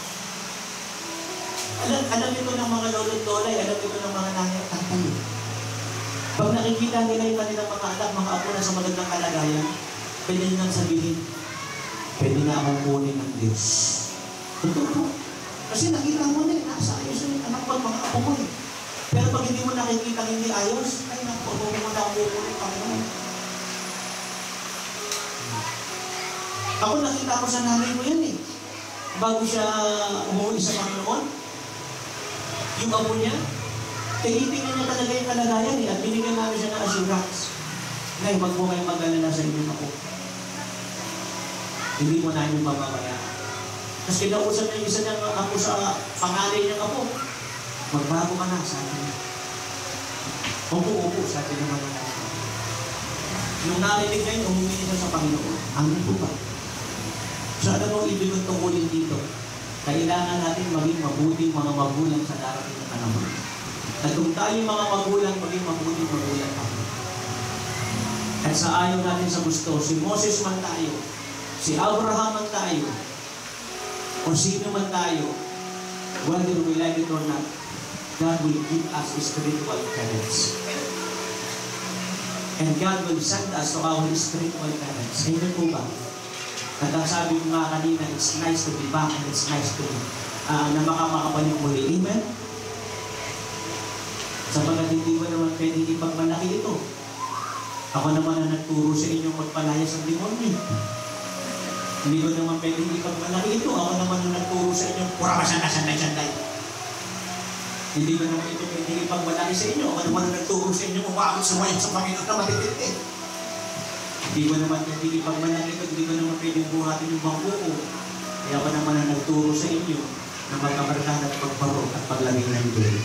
Alam ito ng mga lolo't lolay, alam ito ng mga nanay at tatay. Pag nakikita nila yung kanilang mga anak, mga apo na sa magandang kalagayan, pwede nilang sabihin, pwede na akong kunin ng Diyos. Totoo po. Kasi nakita mo na, nasa ayos yung anak mo, mga apo mo eh. Pero pag hindi mo nakikita hindi ayos, ay naku, huwag mo na akong kunin Panginoon. Ako nakita ko sa nanay ko yan eh. Bago siya umuwi sa Panginoon, yung apo niya, tinitingnan niya talaga yung kalagayan eh, at binigyan namin siya ng assurance. Ngayon, wag mo kayong mag-alala sa inyong ako. Hindi mo na yung mababayaan. Tapos kinausap niya yung isa niyang ako sa pangalay niyang apo. Magbago ka na, sabi niya. Opo, sabi naman ng ako. Nung narinig niya yun, umuwi niya sa Panginoon. Amin po ba? So ano mong ibig kong tungkulin dito? Kailangan natin maging mabuting mga magulang sa darating na panahon. At kung tayo mga magulang, maging mabuting magulang tayo. At sa ayaw natin sa gusto, si Moses man tayo, si Abraham man tayo, o sino man tayo, whether we like it or not, God will give us spiritual parents. And God will send us to our spiritual parents. Amen po ba? At ang sabi ko nga kanina, it's nice to be back and it's nice to na makabalik muli. Amen? Sapagat hindi mo naman pwede ipagmalaki ito. Ako naman na nagturo sa inyo magpalayas ng demonyo. Hindi ko naman pwede ipagmalaki ito. Ako naman na nagturo sa inyo purabasan na sanday-sanday. Hindi ko naman ito pwede ipagmalaki sa inyo. Ako naman na nagturo sa inyo umabot sumayon sa Panginoon na matitindi. Hindi ko naman pwede ipagmalaki ito. Hindi ko naman pwede buhatin yung bangko ko. Kaya ako naman ang nagturo sa inyo na magkamarkahan at pagparo at paglagay ng Diyos.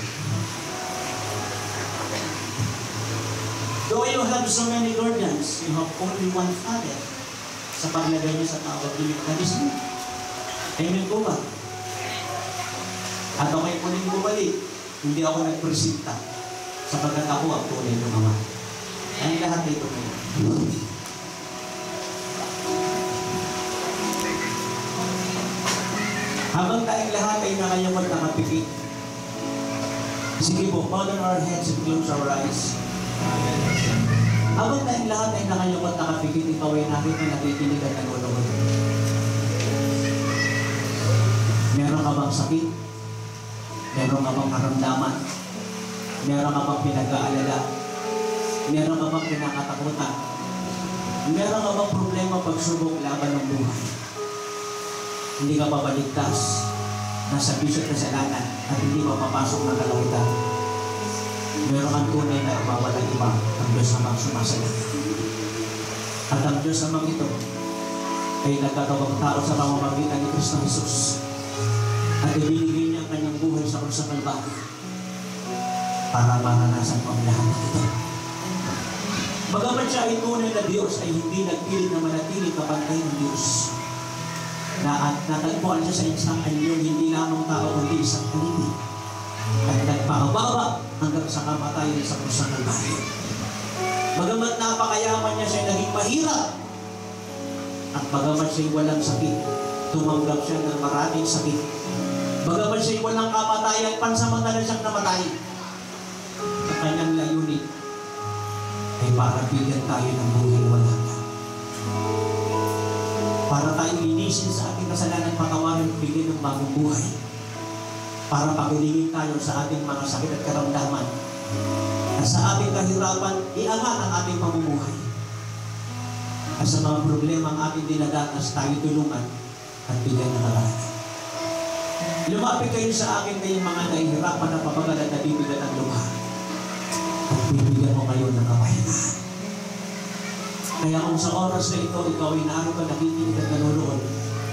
Though you have so many guardians, you have only one Father. Sa paglagay niyo sa tawag limit na Diyos mo. Amen po ba? At ako'y muling bumalik, hindi ako nagpresenta sapagkat ako ang tunay ng Ama. Ang lahat ay tunay. Habang tayong lahat ay nakayamot na kapikit, sige po, bow down our heads and close our eyes. Habang tayong lahat ay nakayamot na kapikit, ikaw ay natin na nakikinig at nanonood. Meron ka bang sakit? Meron ka bang karamdaman? Meron ka bang pinag-aalala? Meron ka bang kinakatakutan? Meron ka bang problema pagsubok laban ng buhay? Hindi ka pabaligtas, nasa bisyo at kasalanan at hindi mapapasok ng kalawitan. Meron kang tunay na mawalang iba, ang Diyos namang sumasagot. At ang Diyos namang ito ay nagkatawang tao sa pamamagitan ni Kristo Jesus. At ibinigay niya ang kanyang buhay sa krus sa Kalbaryo para maranasan ko ang lahat ng ito. Bagamat siya ay tunay na Diyos, ay hindi nagpilit na manatili kapantay ng Diyos. Natagpuan siya sa isang anyong hindi lamang tao kundi isang alipin. At nagpakababa hanggang sa kamatayan sa krus ng Kalbaryo. Bagamat napakayaman niya siya naging mahirap. At bagamat siya'y walang sakit, tumanggap siya ng maraming sakit. Bagamat siya'y walang kamatayan, pansamantala siyang namatay. Ang kanyang layunin ay para bigyan tayo ng buhay walang hanggan. Para tayo linisin sa ating kasalanan, patawarin, bigyan ng bagong buhay. Para pagulingin tayo sa ating mga sakit at karamdaman. At sa ating kahirapan, iangat ang ating pamumuhay. At sa mga problema ang ating dinadanas, tayo tulungan at bigyan ng halaga. Lumapit kayo sa akin kayong mga nahihirapan na pabagal at nabibigan ng luha. At bibigyan mo kayo ng kapahingahan. Kaya kung sa oras na ito, ikaw ay naroon ka nakikinig at nanonood,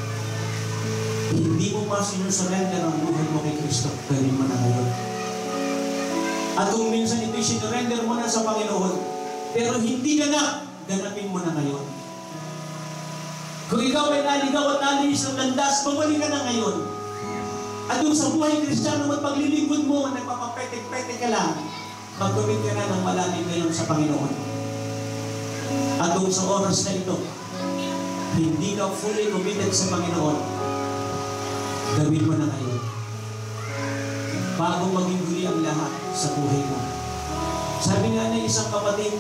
hindi mo pa sinusurrender ang buhay mo kay Kristo, gawin mo na ngayon. At kung minsan ito'y sinurrender mo na sa Panginoon, pero hindi ganap, ganapin mo na ngayon. Kung ikaw ay naligaw at nalinis ng landas, bumalik ka na ngayon. At yung sa buhay Kristiyano at paglilingkod mo, nagpapapetek-petek ka lang, magkamit ka na ng malalim ngayon sa Panginoon. At kung sa oras na ito, hindi ka fully committed sa Panginoon, gawin mo na ngayon. Bago maging huli ang lahat sa buhay mo. Sabi nga ng isang kapatid,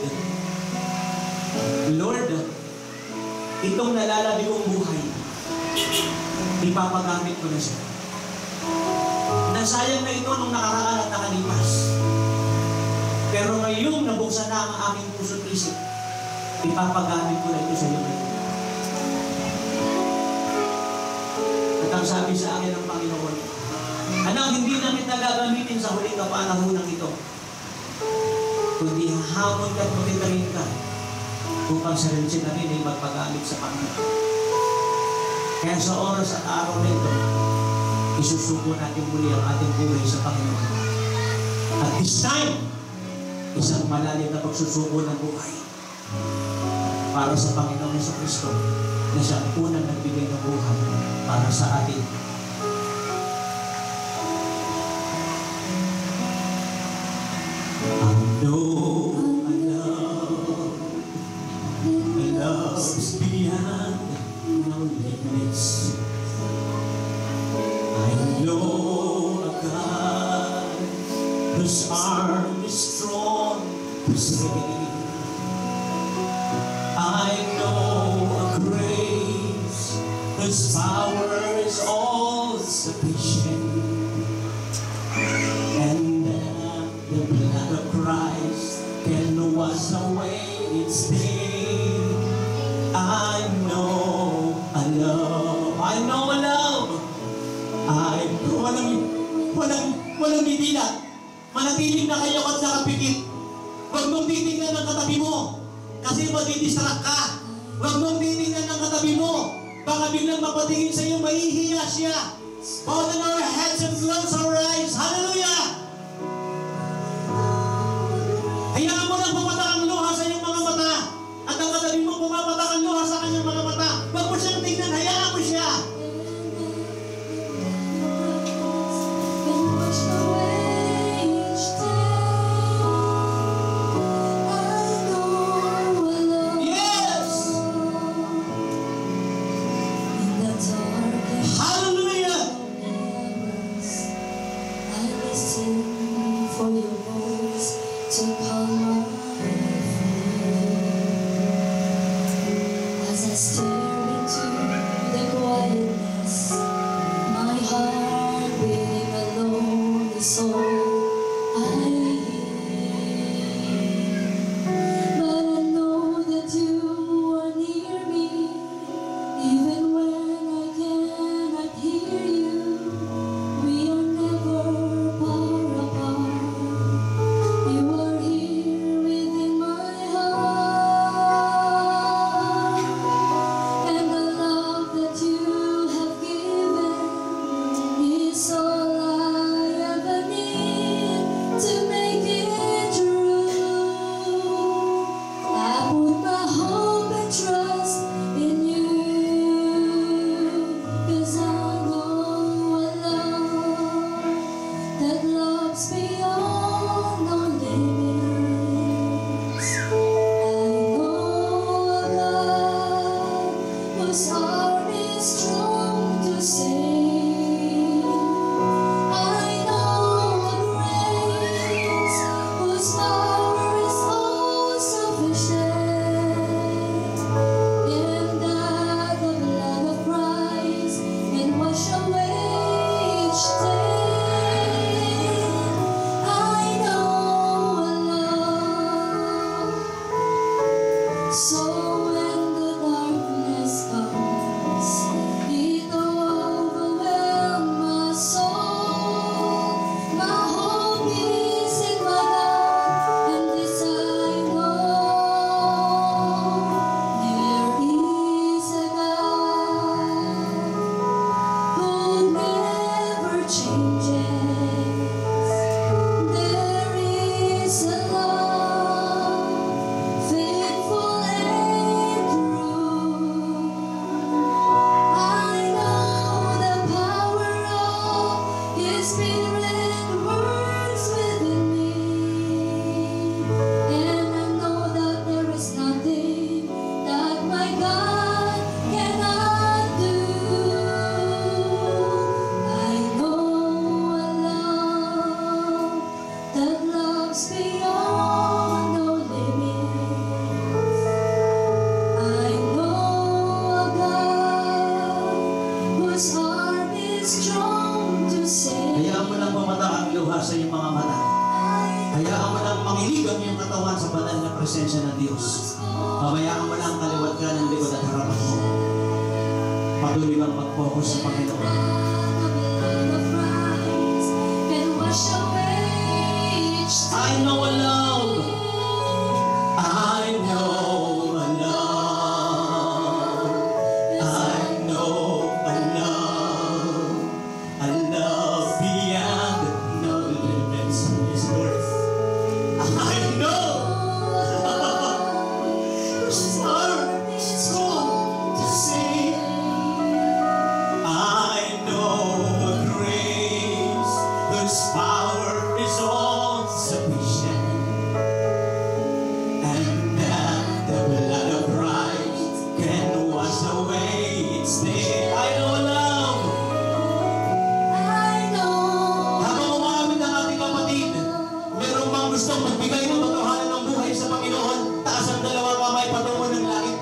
Lord, itong nalalabi kong buhay, ipapagamit ko na siya. Nasayang na ito nung nakaraan at nakalipas. Pero ngayong nabuksan na ang aking puso't isip, ipapagamit ko na ito sa iyo. At ang sabi sa akin ng Panginoon, anak, hindi na kita gagamitin sa huling kapanahunan ito, kundi hahamon ka at magkitarin ka upang sa rinsin natin ay magpagamit sa Panginoon. Kaya sa oras at araw na ito, isusuko natin muli ang ating buhay sa Panginoon. At this time, isang malalim na pagsusuko ng buhay para sa Panginoon sa Kristo na siya ang unang nagbigay ng buhay para sa atin. Love is beyond no limits. I know a God whose arm is strong to save. I know a grace whose power is all sufficient. And the blood of Christ can wash away its stain. I know a love. I know a love. Walang bibilang. Manatiling na kayo at nakapikit. Huwag mong titingnan ng katabi mo kasi madidistract ka. Huwag mong titingnan ng katabi mo Baka biglang mapatingin sa iyo, mahihiya siya. Bow down our heads and close our eyes. Hallelujah! Hayaan mo lang pumatak ang luha sa iyong mga mata. At ang katabi mo pumapatak ang luha sa kanyang mga mata. Huwag mo siyang tingnan, hayaan mo siya. Sa iyong mga mata. Hayaan mo lang manginig ang iyong katawan sa banal na presensya ng Diyos. Pabayaan mo lang kaliwat ka ng likod at harapan mo. Patuloy kang mag-focus sa Panginoon. I know a love. I know a love. I know a love. A love beyond no limits is worth. I know. It's hard to say. I know a grace whose power is all sufficient, and that the blood of Christ can wash away its stain. I know love. Habang umamit ang ating kapatid, meron bang gustong magbigay ng totohanan ng buhay sa Panginoon? Taas ang dalawang kamay patungo ng langit.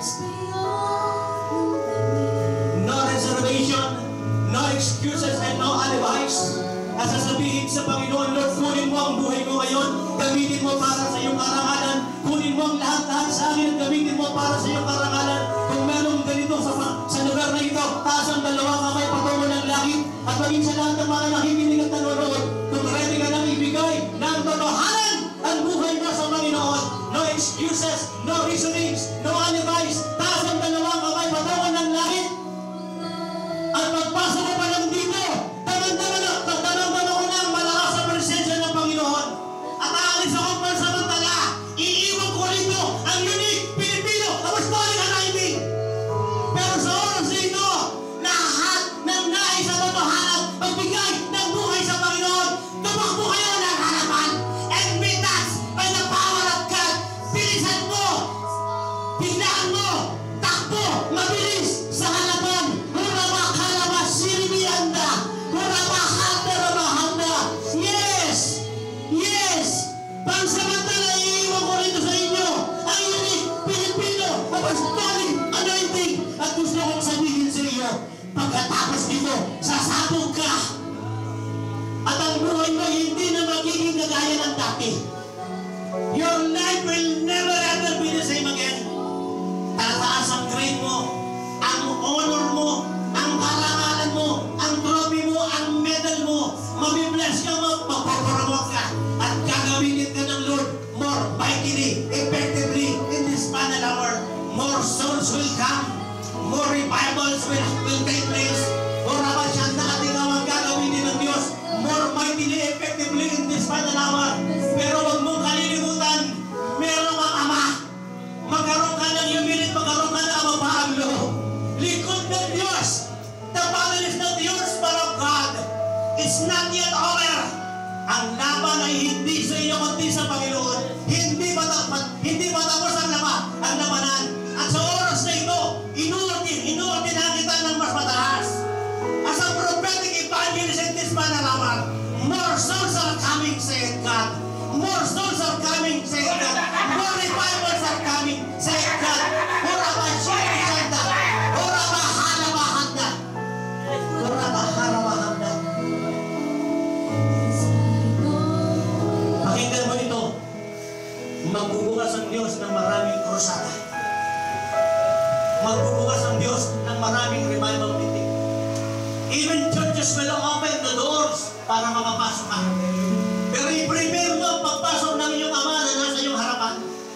No reservation, no excuses, and no alibis. At sasabihin sa Panginoon, Lord, kunin mo ang buhay ko ngayon, gamitin mo para sa iyong karangalan, kunin mo ang lahat-lahat sa akin at gamitin mo para sa iyong karangalan. Kung merong ganito sa lugar na ito, taas ang dalawang kamay patungo ng langit, at maging sa lahat ng mga nakikinig at nanonood, kung ready ka nang ibigay ng totohanan ang buhay mo sa Panginoon. No excuses, no reasonings, no alibis, taas ang dalawang kamay patungo ng langit. apostolic anointing. At gusto kong sabihin sa iyo, pagkatapos nito, sasabog ka. At ang buhay mo hindi na magiging kagaya ng dati. Your life will never ever be the same again. Tataas ang grade mo, ang honor mo, ang karangalan mo, ang trophy mo, ang medal mo. Mabibless ka mo, mapaparamot ka. At gagawin ka ng Lord more mightily, effectively in this final hour. More souls will come. More revivals will take place. More abasyan na ating ang gagawin din ng Diyos. More mightily, effectively in this final hour. Pero huwag mong kalilimutan, meron kang Ama. Magkaroon ka ng humility, magkaroon ka ng amabaang loob. Likod ng Diyos. The battle is not yours, but of God. It's not yet over. Ang laban ay hindi sa iyo, kundi sa Panginoon. Hindi pa tapos ang labanan. At sa oras na ito, inuurtinahan kita ng mas mataas. As a prophetic evangelist in this panorama, more souls are coming, said God. More souls are coming, said God. More revivals are coming, said God. Ora ba shirikanda? Ora ba halabahanda? Ora ba halabahanda? Pakinggan mo ito. Magbubukas ang Diyos ng maraming krusada. Magbubukas ang Diyos ng maraming revival meeting. Even churches will open the doors para makapasok ka. Pero i-prepare mo ang pagpasok ng iyong Ama na nasa iyong harapan.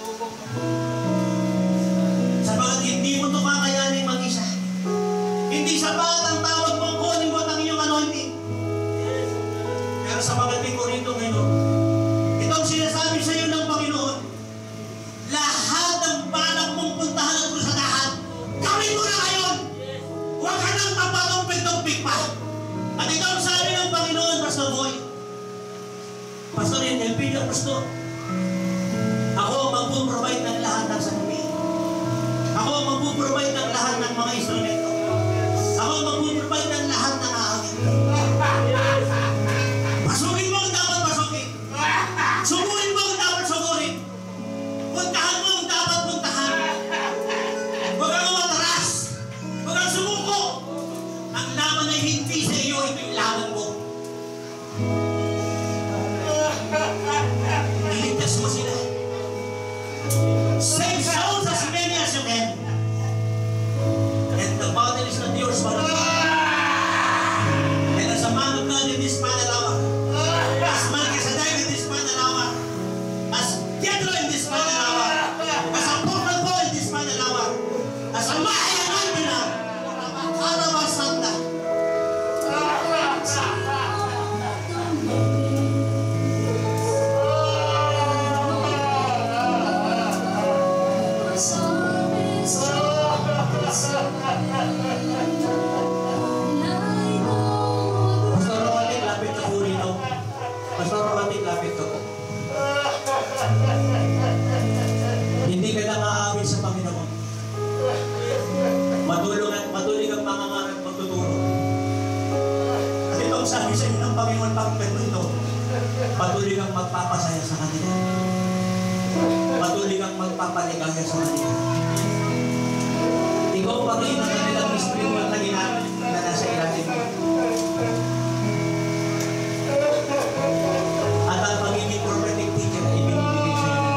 Sapagat hindi mo ito kakayanin mag-isa. Hindi sapat ang tawag mo, kunin mo ang iyong anointing. Pero sa magating ko rito ngayon, itong sinasabi sa iyo ng Panginoon, lahat ng balak mong puntahan at krusadahan, gawin mo na ngayon! Huwag ka nang papatumpik-tumpik pa! At ito ang sabi ng Panginoon, Pastor Boy. Pastor Elpidio, Pastor, ako ang magpuprovide ng lahat ng salamin. Ako ang magpuprovide ng lahat ng mga instrumento. Ako ang magpuprovide ng lahat ng ahangin. Pasukin mo ang dapat pasukin. Sugurin mo ang dapat sugurin. Puntahan mo ang dapat puntahan. Huwag kang matras. Huwag kang sumuko. Ang laban ay hindi sa iyo, ito yung laban mo. Iligtas mo sila. Save souls as many as you can. And the battle is not yours, but and as a man of God in this final hour, as Melchizedek in this final hour, as Jethro in this final hour, as a prophet boy in this final hour, as a Mahayana, Karabasanda. Hindi ka na maaawit sa Panginoon. Matuloy kang mangangarap magtuturo. At ito ang sabi sa inyo ng Panginoon, pakinggan mo ito. Patuloy kang magpapasaya sa kanila. Patuloy kang magpapaligaya sa kanila. Ikaw pag-iin ang kanilang spiritual na ginamit na nasa ilalim mo. At ang pagiging prophetic teacher ay binibigay sa iyo.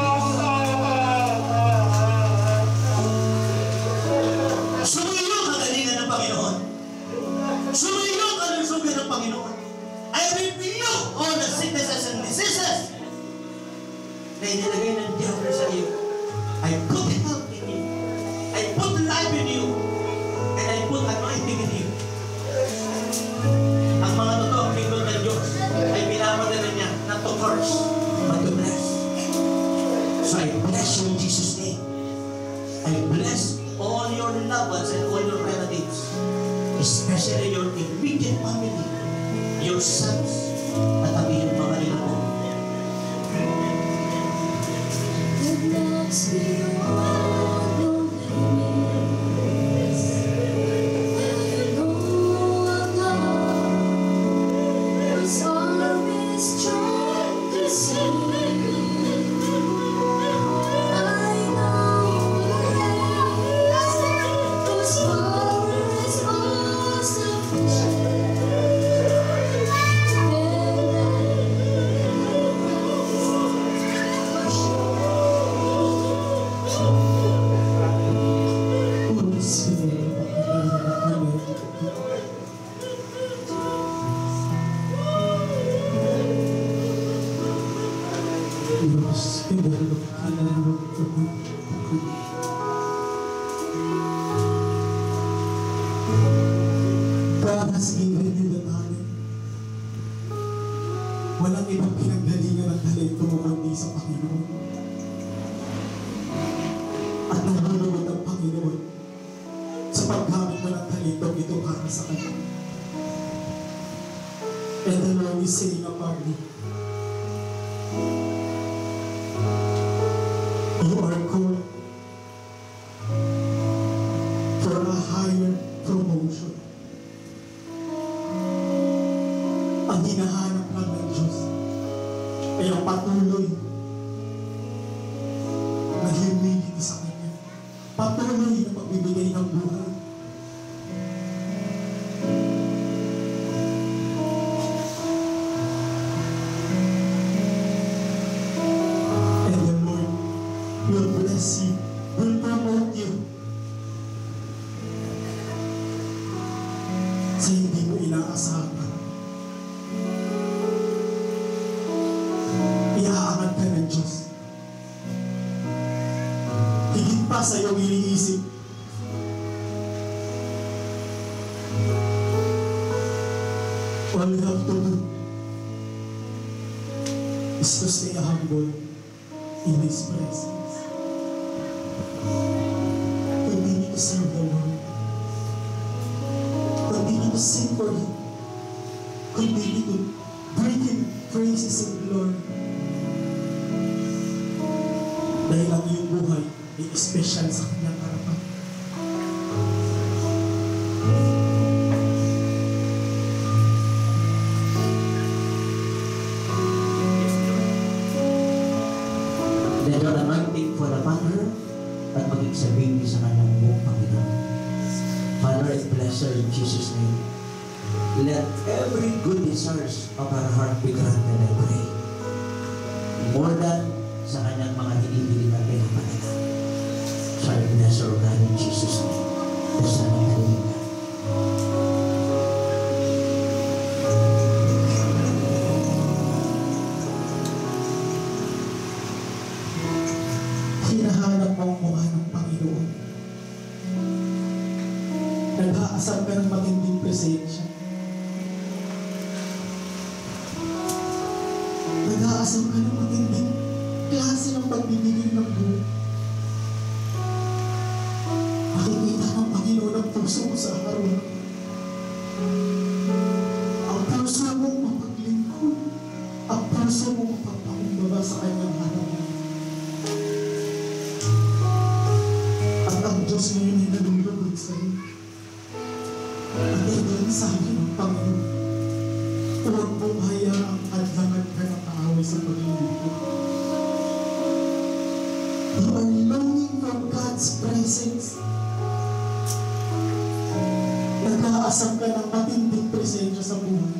Sumuyo ang kagalingan ng Panginoon. Sumuyo ang kalusugan ng Panginoon. I rebuke all the sicknesses and diseases na inilagay ng Diablo sa iyo. I put health in you. I put life in you. And I put anointing in you. Ang mga totoong lingkod ng Diyos ay pinapadala niya not to curse, but to bless. So I bless you in Jesus' name. I bless all your loved ones and all your relatives, especially your immediate family, your sons, at ang iyong mga anak. walang ibang pinanggalingan ng talento mo kundi sa Panginoon. At nalulungod ang Panginoon sa paggamit mo ng talento ito para sa Kanya. And the Lord is saying about me, you are called for a higher promotion. Ang hinahanap lang ng Diyos ay ang patuloy na humility sa Kanya. Patuloy na pagbibigay ng buhay. And the Lord will bless you, will promote you sa hindi mo inaasahan. Iaangat ka ng Diyos. Higit pa sa iyong iniisip. All you have to do is to stay humble in His presence. Continue to serve the Lord. Continue to sing for Him. Continue to bring Him praises and glory. Dahil ang iyong buhay ay special sa Kanyang harapan. Let your anointing fall upon her at maging sabihin sa kanyang buong Panginoon. Father, I bless her in Jesus' name. Let every good desires of her heart be granted, I pray. More than sa kanyang mga hinihiling at pinapalala. So I bless her, God, in Jesus' name. Bless her, hallelujah. Hinahanap mo ang mukha ng Panginoon. Nag-aasam ka ng matinding presensya. Nag-aasam ka ng matinding klase ng pagbibigay ng buhay. Makikita ng Panginoon ang puso mo sa araw. Ang puso mo mapaglingkod. Ang puso mo mapagpakumbaba sa kanyang harapan. At ang Diyos ngayon ay nalulugod sa iyo. At ito ang sabi ng Panginoon. Huwag mong hayaang hadlangan ka ng kaaway sa paglilingkod. You are longing for God's presence. Nag-aasam ka ng matinding presensya sa buhay.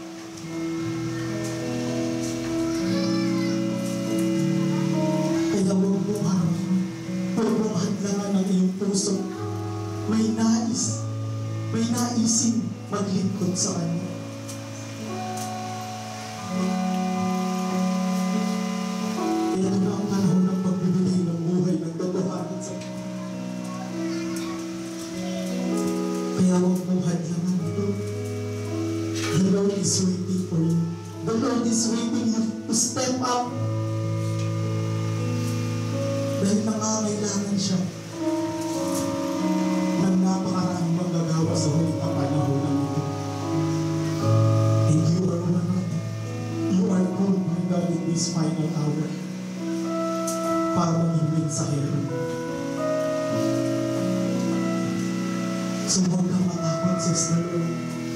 Kaya huwag mong harapin. Huwag mong hadlangan ang iyong puso. May naising maglingkod sa Kanya. Ito na ang panahon ng pagbibigay ng buhay ng totohanan sa Kanya. Kaya huwag mong hadlangan ito. The Lord is waiting for you. The Lord is waiting you to step up. Dahil nangangailangan siya ng napakaraming manggagawa sa huling panahon ng ito. And you are one of them. You are called by God in this final hour para maging mensahero. So huwag kang matakot, Sister Lord.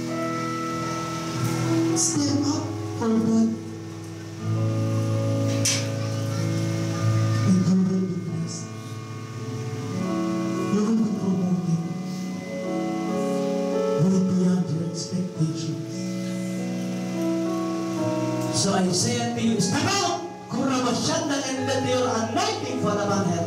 Step up for God. And you will be blessed. You will be promoted way beyond your expectations. So I say unto you, step out! Kurabashanda, and let your anointing fall upon her.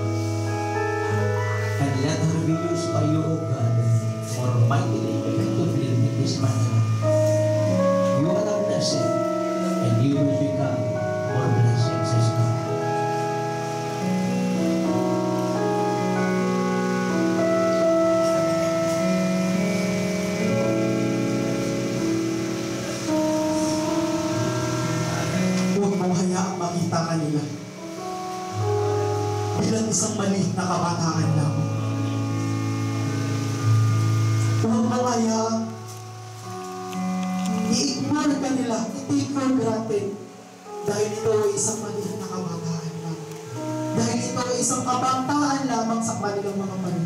And let her be used by you, O God, more mightily, effectively in this manner. You are a blessing, and you will become more blessings as God. bilang isang maliit na kabataan lang. Huwag mo kaya i-ignore ka nila, i-take for granted dahil ito ay isang maliit na kabataan lang. Dahil ito ay isang kabataan lamang sa kanilang mga mali.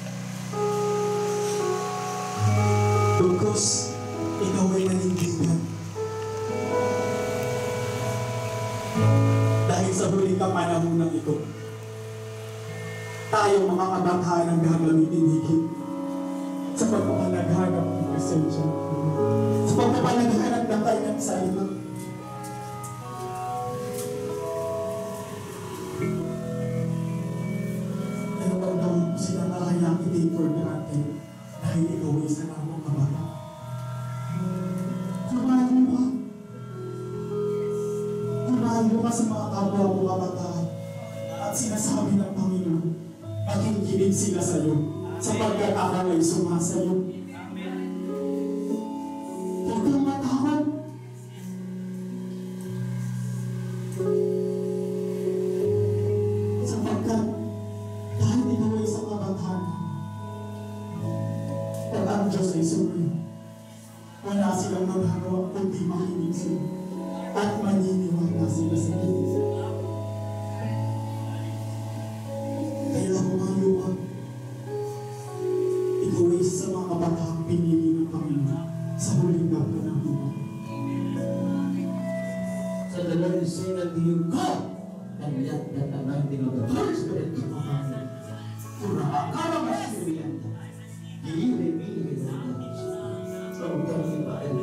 Because ikaw ay nanindigan. Dahil sa huling kapanahon ng ito, tayo mga kabataan ang gagamitin higit sa pagpapalaghanap ng presensya, sa pagpapalaghanap ng kanyang salita. Pero wag daw sila nakayang i-take for granted dahil ikaw ay isa lamang kabata. Kumayo ka sa mga kapwa mo kabataan at sinasabi ng Panginoon, nakikinig sila sa iyo sapagkat ako ay sumasayo. Huwag kang matakot. Sapagkat dahil ikaw ay isang kabataan, pag ang Diyos ay sumayo, wala silang magagawa kundi makinig sila at maniniwala sila sa Diyos. Kaya kumayo ka. Ikaw ay isa sa mga kabataang pinili ng Panginoon sa huling panahon. So the Lord is saying unto you, go! And let that anointing of the Holy Spirit come upon you. Come on, Spirit. Believe in that. So come to the end.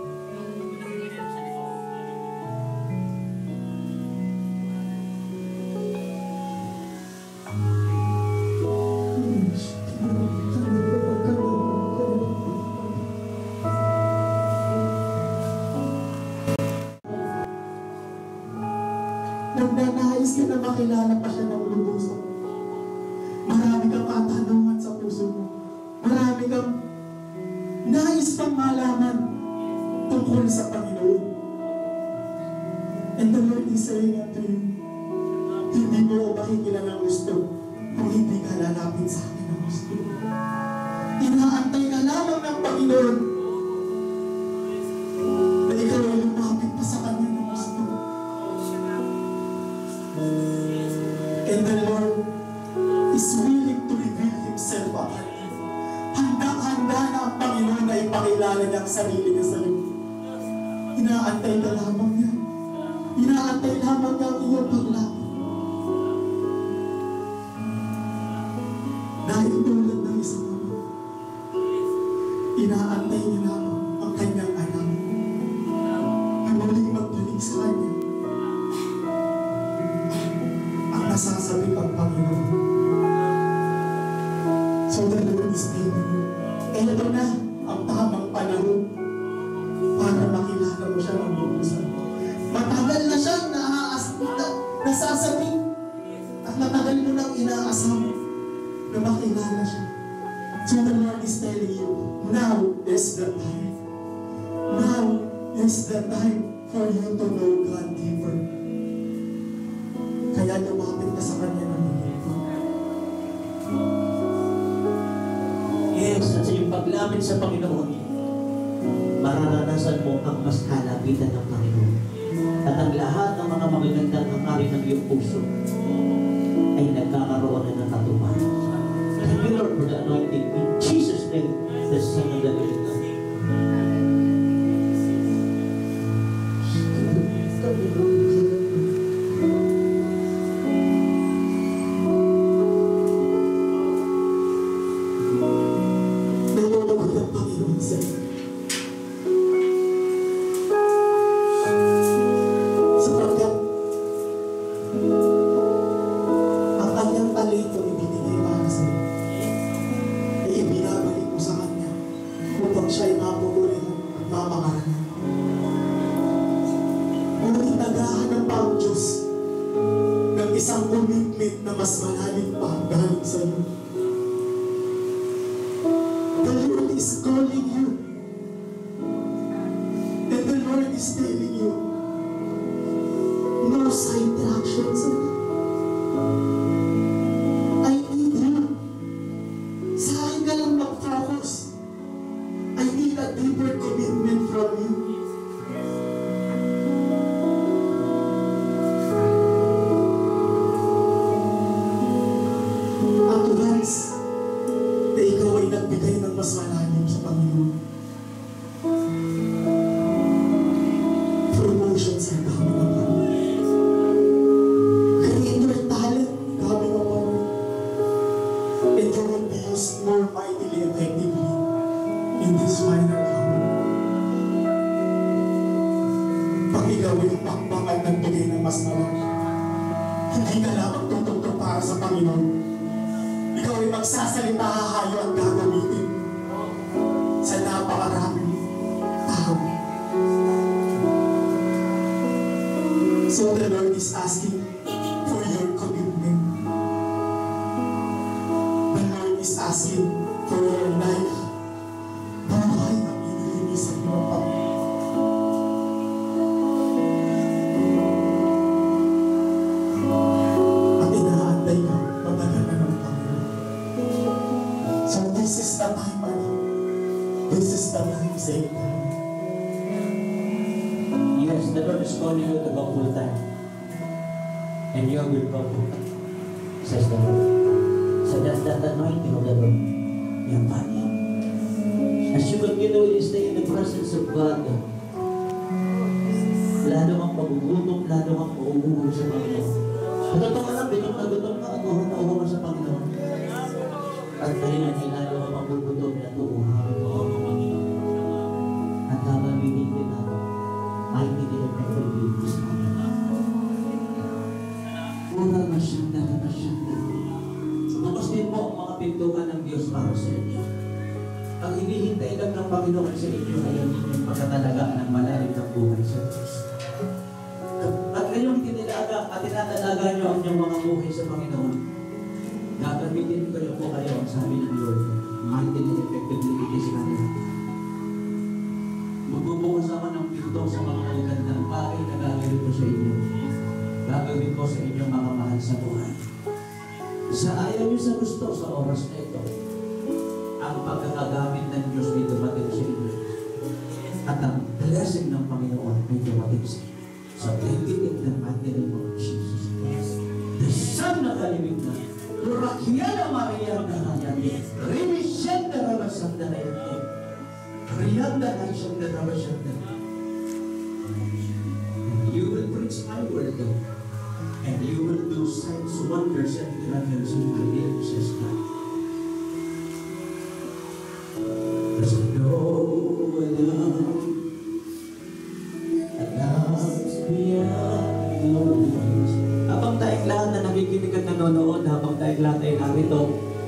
Nagdanais ka na makilala pa siya ng lubusan. Marami kang katanungan sa puso mo. Marami kang nais pang malaman tungkol sa Panginoon. And the Lord is saying unto you, hindi mo ako makikilala ng gusto kung hindi ka lalapit sa akin ng gusto. Inaantay ka lamang ng Panginoon na ikaw ay lumapit pa sa Kanya ng gusto. And the Lord is willing to reveal Himself upon you. Handang-handa na ang Panginoon na ipakilala niya ang sarili niya sa iyo. Inaantay ka lamang niya. Inaantay lamang niya ang iyong paglapit. Dahil tulad ng isang ama, inaantay niya lamang ang kanyang anak na muling magbalik sa kanya. Ang nasasabi ang Panginoon. So the Lord is telling you, ito na ang tamang panahon para makilala mo siya ng lubusan. Matagal na siyang nasasabi at matagal mo nang inaasam na makilala siya. So the Lord is telling you, now is the time. Now is the time for you to know God deeper. Kaya lumapit ka sa Kanya ng higit. Yes, at sa iyong paglapit sa Panginoon, mararanasan mo ang mas kalapitan ng Panginoon. At ang lahat ng mga magagandang hangarin ng iyong puso ay nagkakaroon na ng katuparan. Thank you, Lord, for the anointing. In Jesus' name, the Son of the living God. Nalulugod ang Panginoon sa iyo. Sapagkat ang kanyang talento ibinigay para sa iyo ay ibinabalik mo sa Kanya upang siya'y mapugulit at mamakaran. Ngunit naghahanap pa ang Diyos ng isang commitment na mas malalim pa galing sa iyo. The Lord is calling you. And the Lord is telling you, no side tractions. deeper commitment from you. At once, na ikaw ay nagbigay ng mas malalim sa Panginoon. Promotions ang dami ng Panginoon. Greater talent, dami ng Panginoon. And you will be used more mightily effectively in this final hour. Pag ikaw ay pakbakan ng bigay ng mas malaki, hindi ka lamang tutugtog para sa Panginoon. Ikaw ay magsasalita, hahayo at gagamitin sa napakaraming tao. So the Lord is asking for your commitment. The Lord is asking for your life. Buhay na inilinis ang iyong Panginoon. At inaantay ka, matagal na ng Panginoon. So this is the time, this is the time, say it. Yes, the Lord is calling you to go full time. And you will go full time, says the Lord. So that's that anointing of the Lord. Your body. As you continually stay in the presence of God, lalo kang magugutom, lalo kang mauubo sa Panginoon. Totoo ka lang, bilang nagutom ka, at nauubo ka sa Panginoon. At ngayon ay lalo kang magugutom at uuhaw ko ang Panginoon. At gagamitin din ako, ay hindi na pag-ibig sa Panginoon. Una masyanda na masyanda. Bukas din mo ang mga pintuan ng Diyos para sa inyo. Ang hinihintay lang ng Panginoon sa inyo ay ang inyong pagkatalagaan ng malalim ng buhay sa Diyos. At ngayong tinilaga at tinatalaga nyo ang inyong mga buhay sa Panginoon, gagamitin kayo po kayo ang sabi ng Lord. Mighty and effectively it is kanila. Magbubukas ako ng pinto sa mga magandang bagay na gagawin ko sa inyo. Gagawin ko sa inyong mga mahal sa buhay. Sa ayaw nyo sa gusto sa oras na ito, ang pagkakagamit ng Diyos ay dumating sa inyo. At ang blessing ng Panginoon ay dumating sa inyo. So, take it in the mighty name of Jesus Christ. The Son na kalimig na, Rakyala Maria na kanyang, Remission na rabasan na nayan, Riyanda na isang na rabasan na. You will preach my word, and you will do signs, wonders, and miracles in my name, says God. There's no one else beyond your ways. Habang tayong lahat na nakikinig at nanonood, habang tayong lahat ay narito,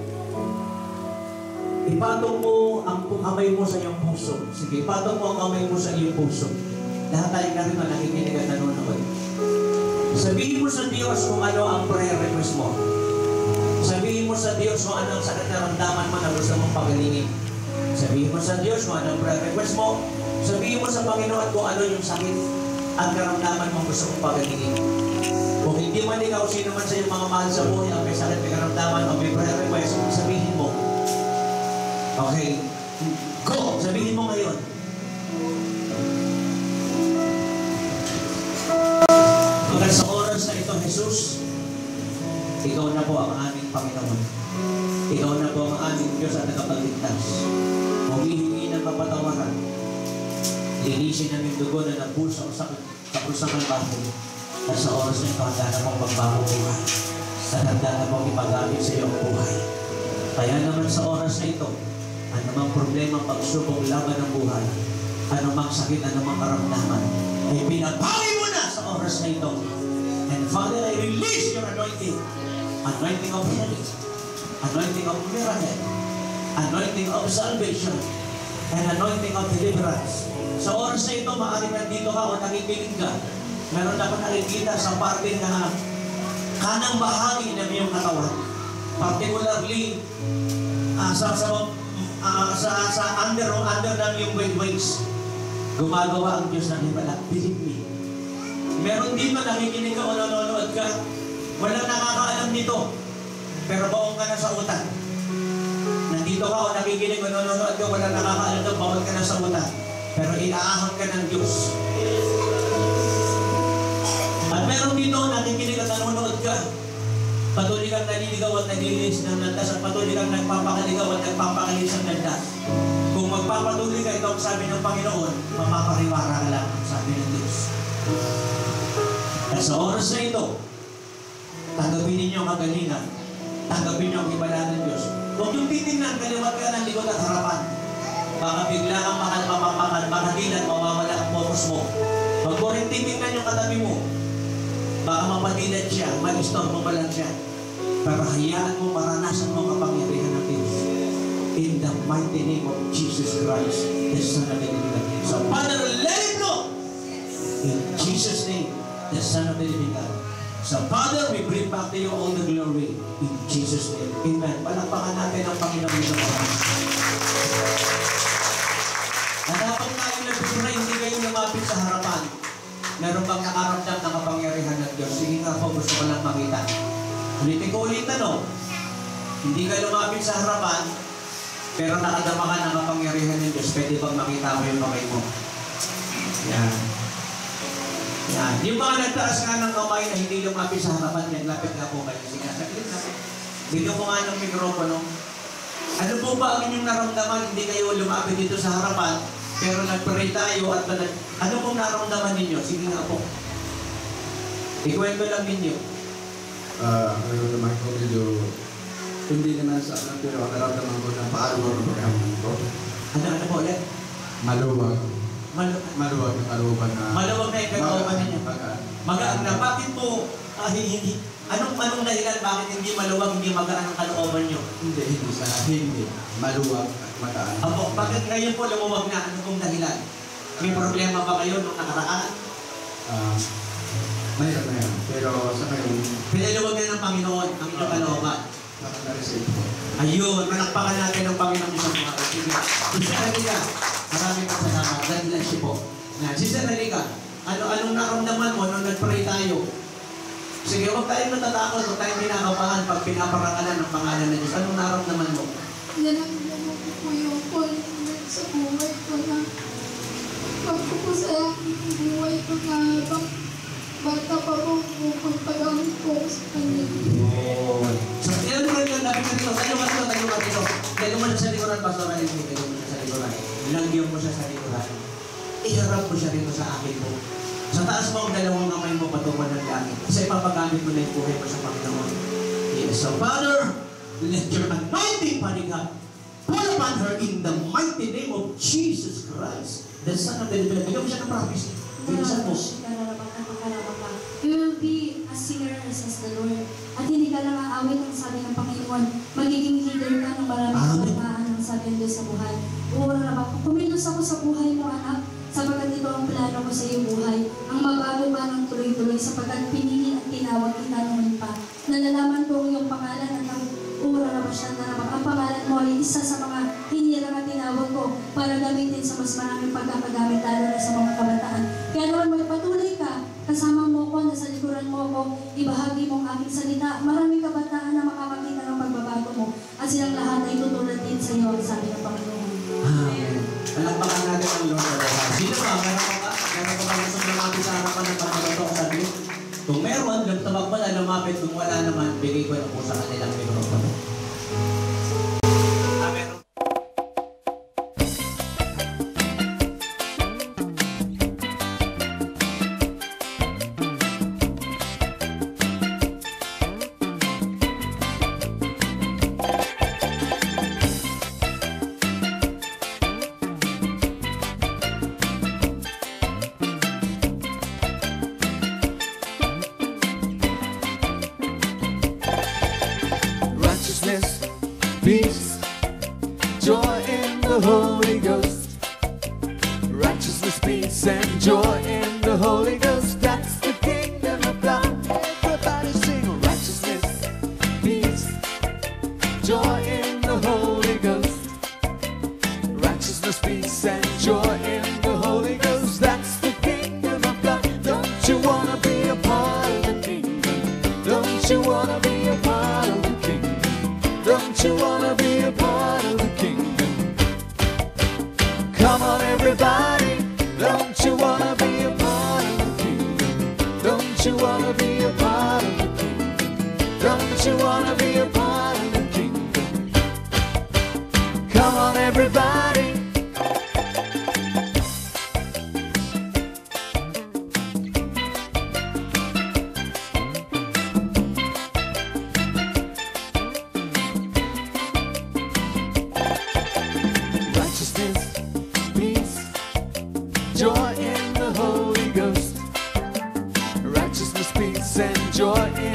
ipatong mo ang kamay mo sa iyong puso. Sige, ipatong mo ang kamay mo sa iyong puso. Lahat tayong narito nakikinig at nanonood. Sabihin mo sa Diyos kung ano ang prayer request mo. Sabihin mo sa Diyos kung ano ang sakit na ramdaman mo na gusto mong pagalingin. Sabihin mo sa Diyos kung ano ang prayer request mo. Sabihin mo sa Panginoon kung ano yung sakit at karamdaman mo gusto mong pagalingin. Kung hindi man ikaw, sino man sa iyong mga mahal sa buhay ang may sakit, may karamdaman o may prayer request, sabihin mo. Okay. Go! Sabihin mo ngayon. Hanggang sa oras na ito, Jesus, ikaw na po ang aming Panginoon. Ikaw na po ang aming Diyos at nakapagligtas. Humihingi ng kapatawaran. Linisin namin dugo na nagpuso sa pusang Kalbaryo. At sa oras na ito, handa na mong magbago buhay. At handa na mong ipagamit sa iyong buhay. Kaya naman sa oras na ito, anumang problema, pagsubok, laban ng buhay, anumang sakit, anumang karamdaman, ay binabawi mo na sa oras na ito. And Father, I release your anointing. Anointing of healing, anointing of miracle, anointing of salvation, and anointing of deliverance. Sa oras na ito, maaaring nandito ka o nakikinig ka, meron na akong nakikita sa parte na kanang bahagi ng iyong katawan. Particularly, sa under ng iyong waist. Gumagawa ang Diyos ng himala. Believe me. Meron dito nakikinig ka o nanonood ka, walang nakakaalam nito. Pero baong ka na sa utak. Nandito Nandito ka o nakikinig o nanonood ka, wala nakakaalam doon, bawal ka na sa muta. Pero inaahon ka ng Diyos. At meron dito, nakikinig at nanonood ka. Patuloy kang naliligaw at nalilinis ng landas at patuloy kang nagpapakaligaw at nagpapakalis ng landas. Kung magpapatuloy ka, ito ang sabi ng Panginoon, mapapariwara ka lang, sabi ng Diyos. At sa oras na ito, tanggapin ninyo ang kagalingan, tanggapin niyo ang ibala ng Diyos. Huwag yung titingnan, kaliwat ka ng likod at harapan. Baka bigla kang makadilat, mawawala ang focus mo. Huwag mo rin titingnan yung katabi mo. Baka mapadilat siya, mag-stop mo pa lang siya. Pero hayaan mo, maranasan mo kapangyarihan ng Diyos. In the mighty name of Jesus Christ, the Son of the living God. So, Father, let it go! In Jesus' name, the Son of the living God. So, Father, we bring back to you all the glory. In Jesus' name. Amen. Palakpakan natin ang Panginoon sa oras. At habang tayo nagpipray, hindi kayo lumapit sa harapan. Meron bang nakaramdam ng kapangyarihan ng Diyos? Sige nga po, gusto ko lang makita. Ulitin ko ulit, ano? Hindi kayo lumapit sa harapan, pero nakadama ka ng kapangyarihan ng Diyos. Pwede bang makita mo yung kamay mo? Yan. Yan. Yung mga nagtaas nga ng kamay na hindi lumapit sa harapan, yan, lapit na po kayo. Sige, saglit na. Bigyan ko nga ng mikropono. Ano po ba ang inyong naramdaman? Hindi kayo lumapit dito sa harapan, pero nagpray tayo at ano pong naramdaman ninyo? Sige nga po. Ikwento lang ninyo. Ano naman ko medyo hindi naman sa akin, pero naramdaman ko na paaluwag ang pagkaman ko. Ano po ulit? Maluwag. Maluwag yung kaluwagan na... Maluwag na yung kaluwagan ninyo. Magaan na. Bakit po, anong dahilan bakit hindi maluwag, hindi magaan ang kalooban nyo? Hindi. Maluwag at magaan. Apo, bakit ngayon po lumuwag na? Ano pong dahilan? May problema ba kayo nung nakaraan? Mayroon na yan. Pero sa ngayon... Pinaluwag na ng Panginoon ang inyong kalooban. Nakaka-receive po. Ayun, manakpakan natin ng Panginoon sa mga sige. Sister Halika, maraming salamat. God bless you po. Sister Halika, anong naramdaman mo nung nag-pray tayo? Sige, huwag tayong natatakot, huwag tayong kinakabahan pag pinaparangalan ng pangalan ng Diyos. Anong naramdaman mo? Naramdaman ko po yung calling sa buhay ko na magpupusaya ang buhay ko na habang bata pa po pagpagamit po sa kanya. So, ilan mo rin yung lapit na dito? Tayo ka dito. Tayo mo siya sa likuran, Pastor Alin. Tayo mo siya sa likuran. Ilanggiyan mo siya sa likuran. Iharap mo siya rito sa akin mo. Sa taas mo ang dalawang kamay mo patungan ng langit. Kasi ipapagamit mo na yung buhay mo sa Panginoon. Yes. So, Father, let your anointing panigat fall upon her in the mighty name of Jesus Christ, the Son of the living God. Bigyan mo siya ng prophecy. Bilisan mo. You will be a singer, says the Lord. At hindi ka lang aawit ang sabi ng Panginoon. Magiging leader ka ng maraming kabataan ang sabi ng Diyos sa buhay. Uura na ba? Kumilos ako sa buhay mo, anak, sapagkat ito ang plano ko sa iyong buhay. Ang mabago pa ng tuloy-tuloy sapagkat pinili at tinawag kita naman pa. Nalalaman ko ang iyong pangalan at ang uura na ba siya na naman. Ang pangalan mo ay isa sa mga hinirang at tinawag ko para gamitin sa mas maraming pagkakagamit lalo na sa mga kabataan. Kaya naman magpatuloy ka, kasama mo ko, nasa likuran mo ko, ibahagi mo ang aking salita. Maraming kabataan na makakakita ng pagbabago mo at silang lahat ay tutulad din sa iyo, ang sabi ng Panginoon. Amen. Palakpakan natin ang Lord. Sino ba? Meron pa ba gusto lumapit sa harapan ng pagbabato ang sabi? Kung meron, tumag mo na lumapit. Kung wala naman, bigay ko na po sa kanilang mikropono. Righteousness, peace, joy in the Holy Ghost. Righteousness, peace, and joy in the Holy Ghost. That's the kingdom of God. Everybody sing righteousness, peace, joy in the Holy Ghost. Righteousness, peace, and joy in the Holy Ghost. That's the kingdom of God. Don't you wanna be a part of the kingdom? Don't you wanna be a part of the kingdom? Don't you wanna be a part of the kingdom? wanna be a part of the kingdom. Come on, everybody. Righteousness, peace, joy in the Holy Ghost. Righteousness, peace, and joy in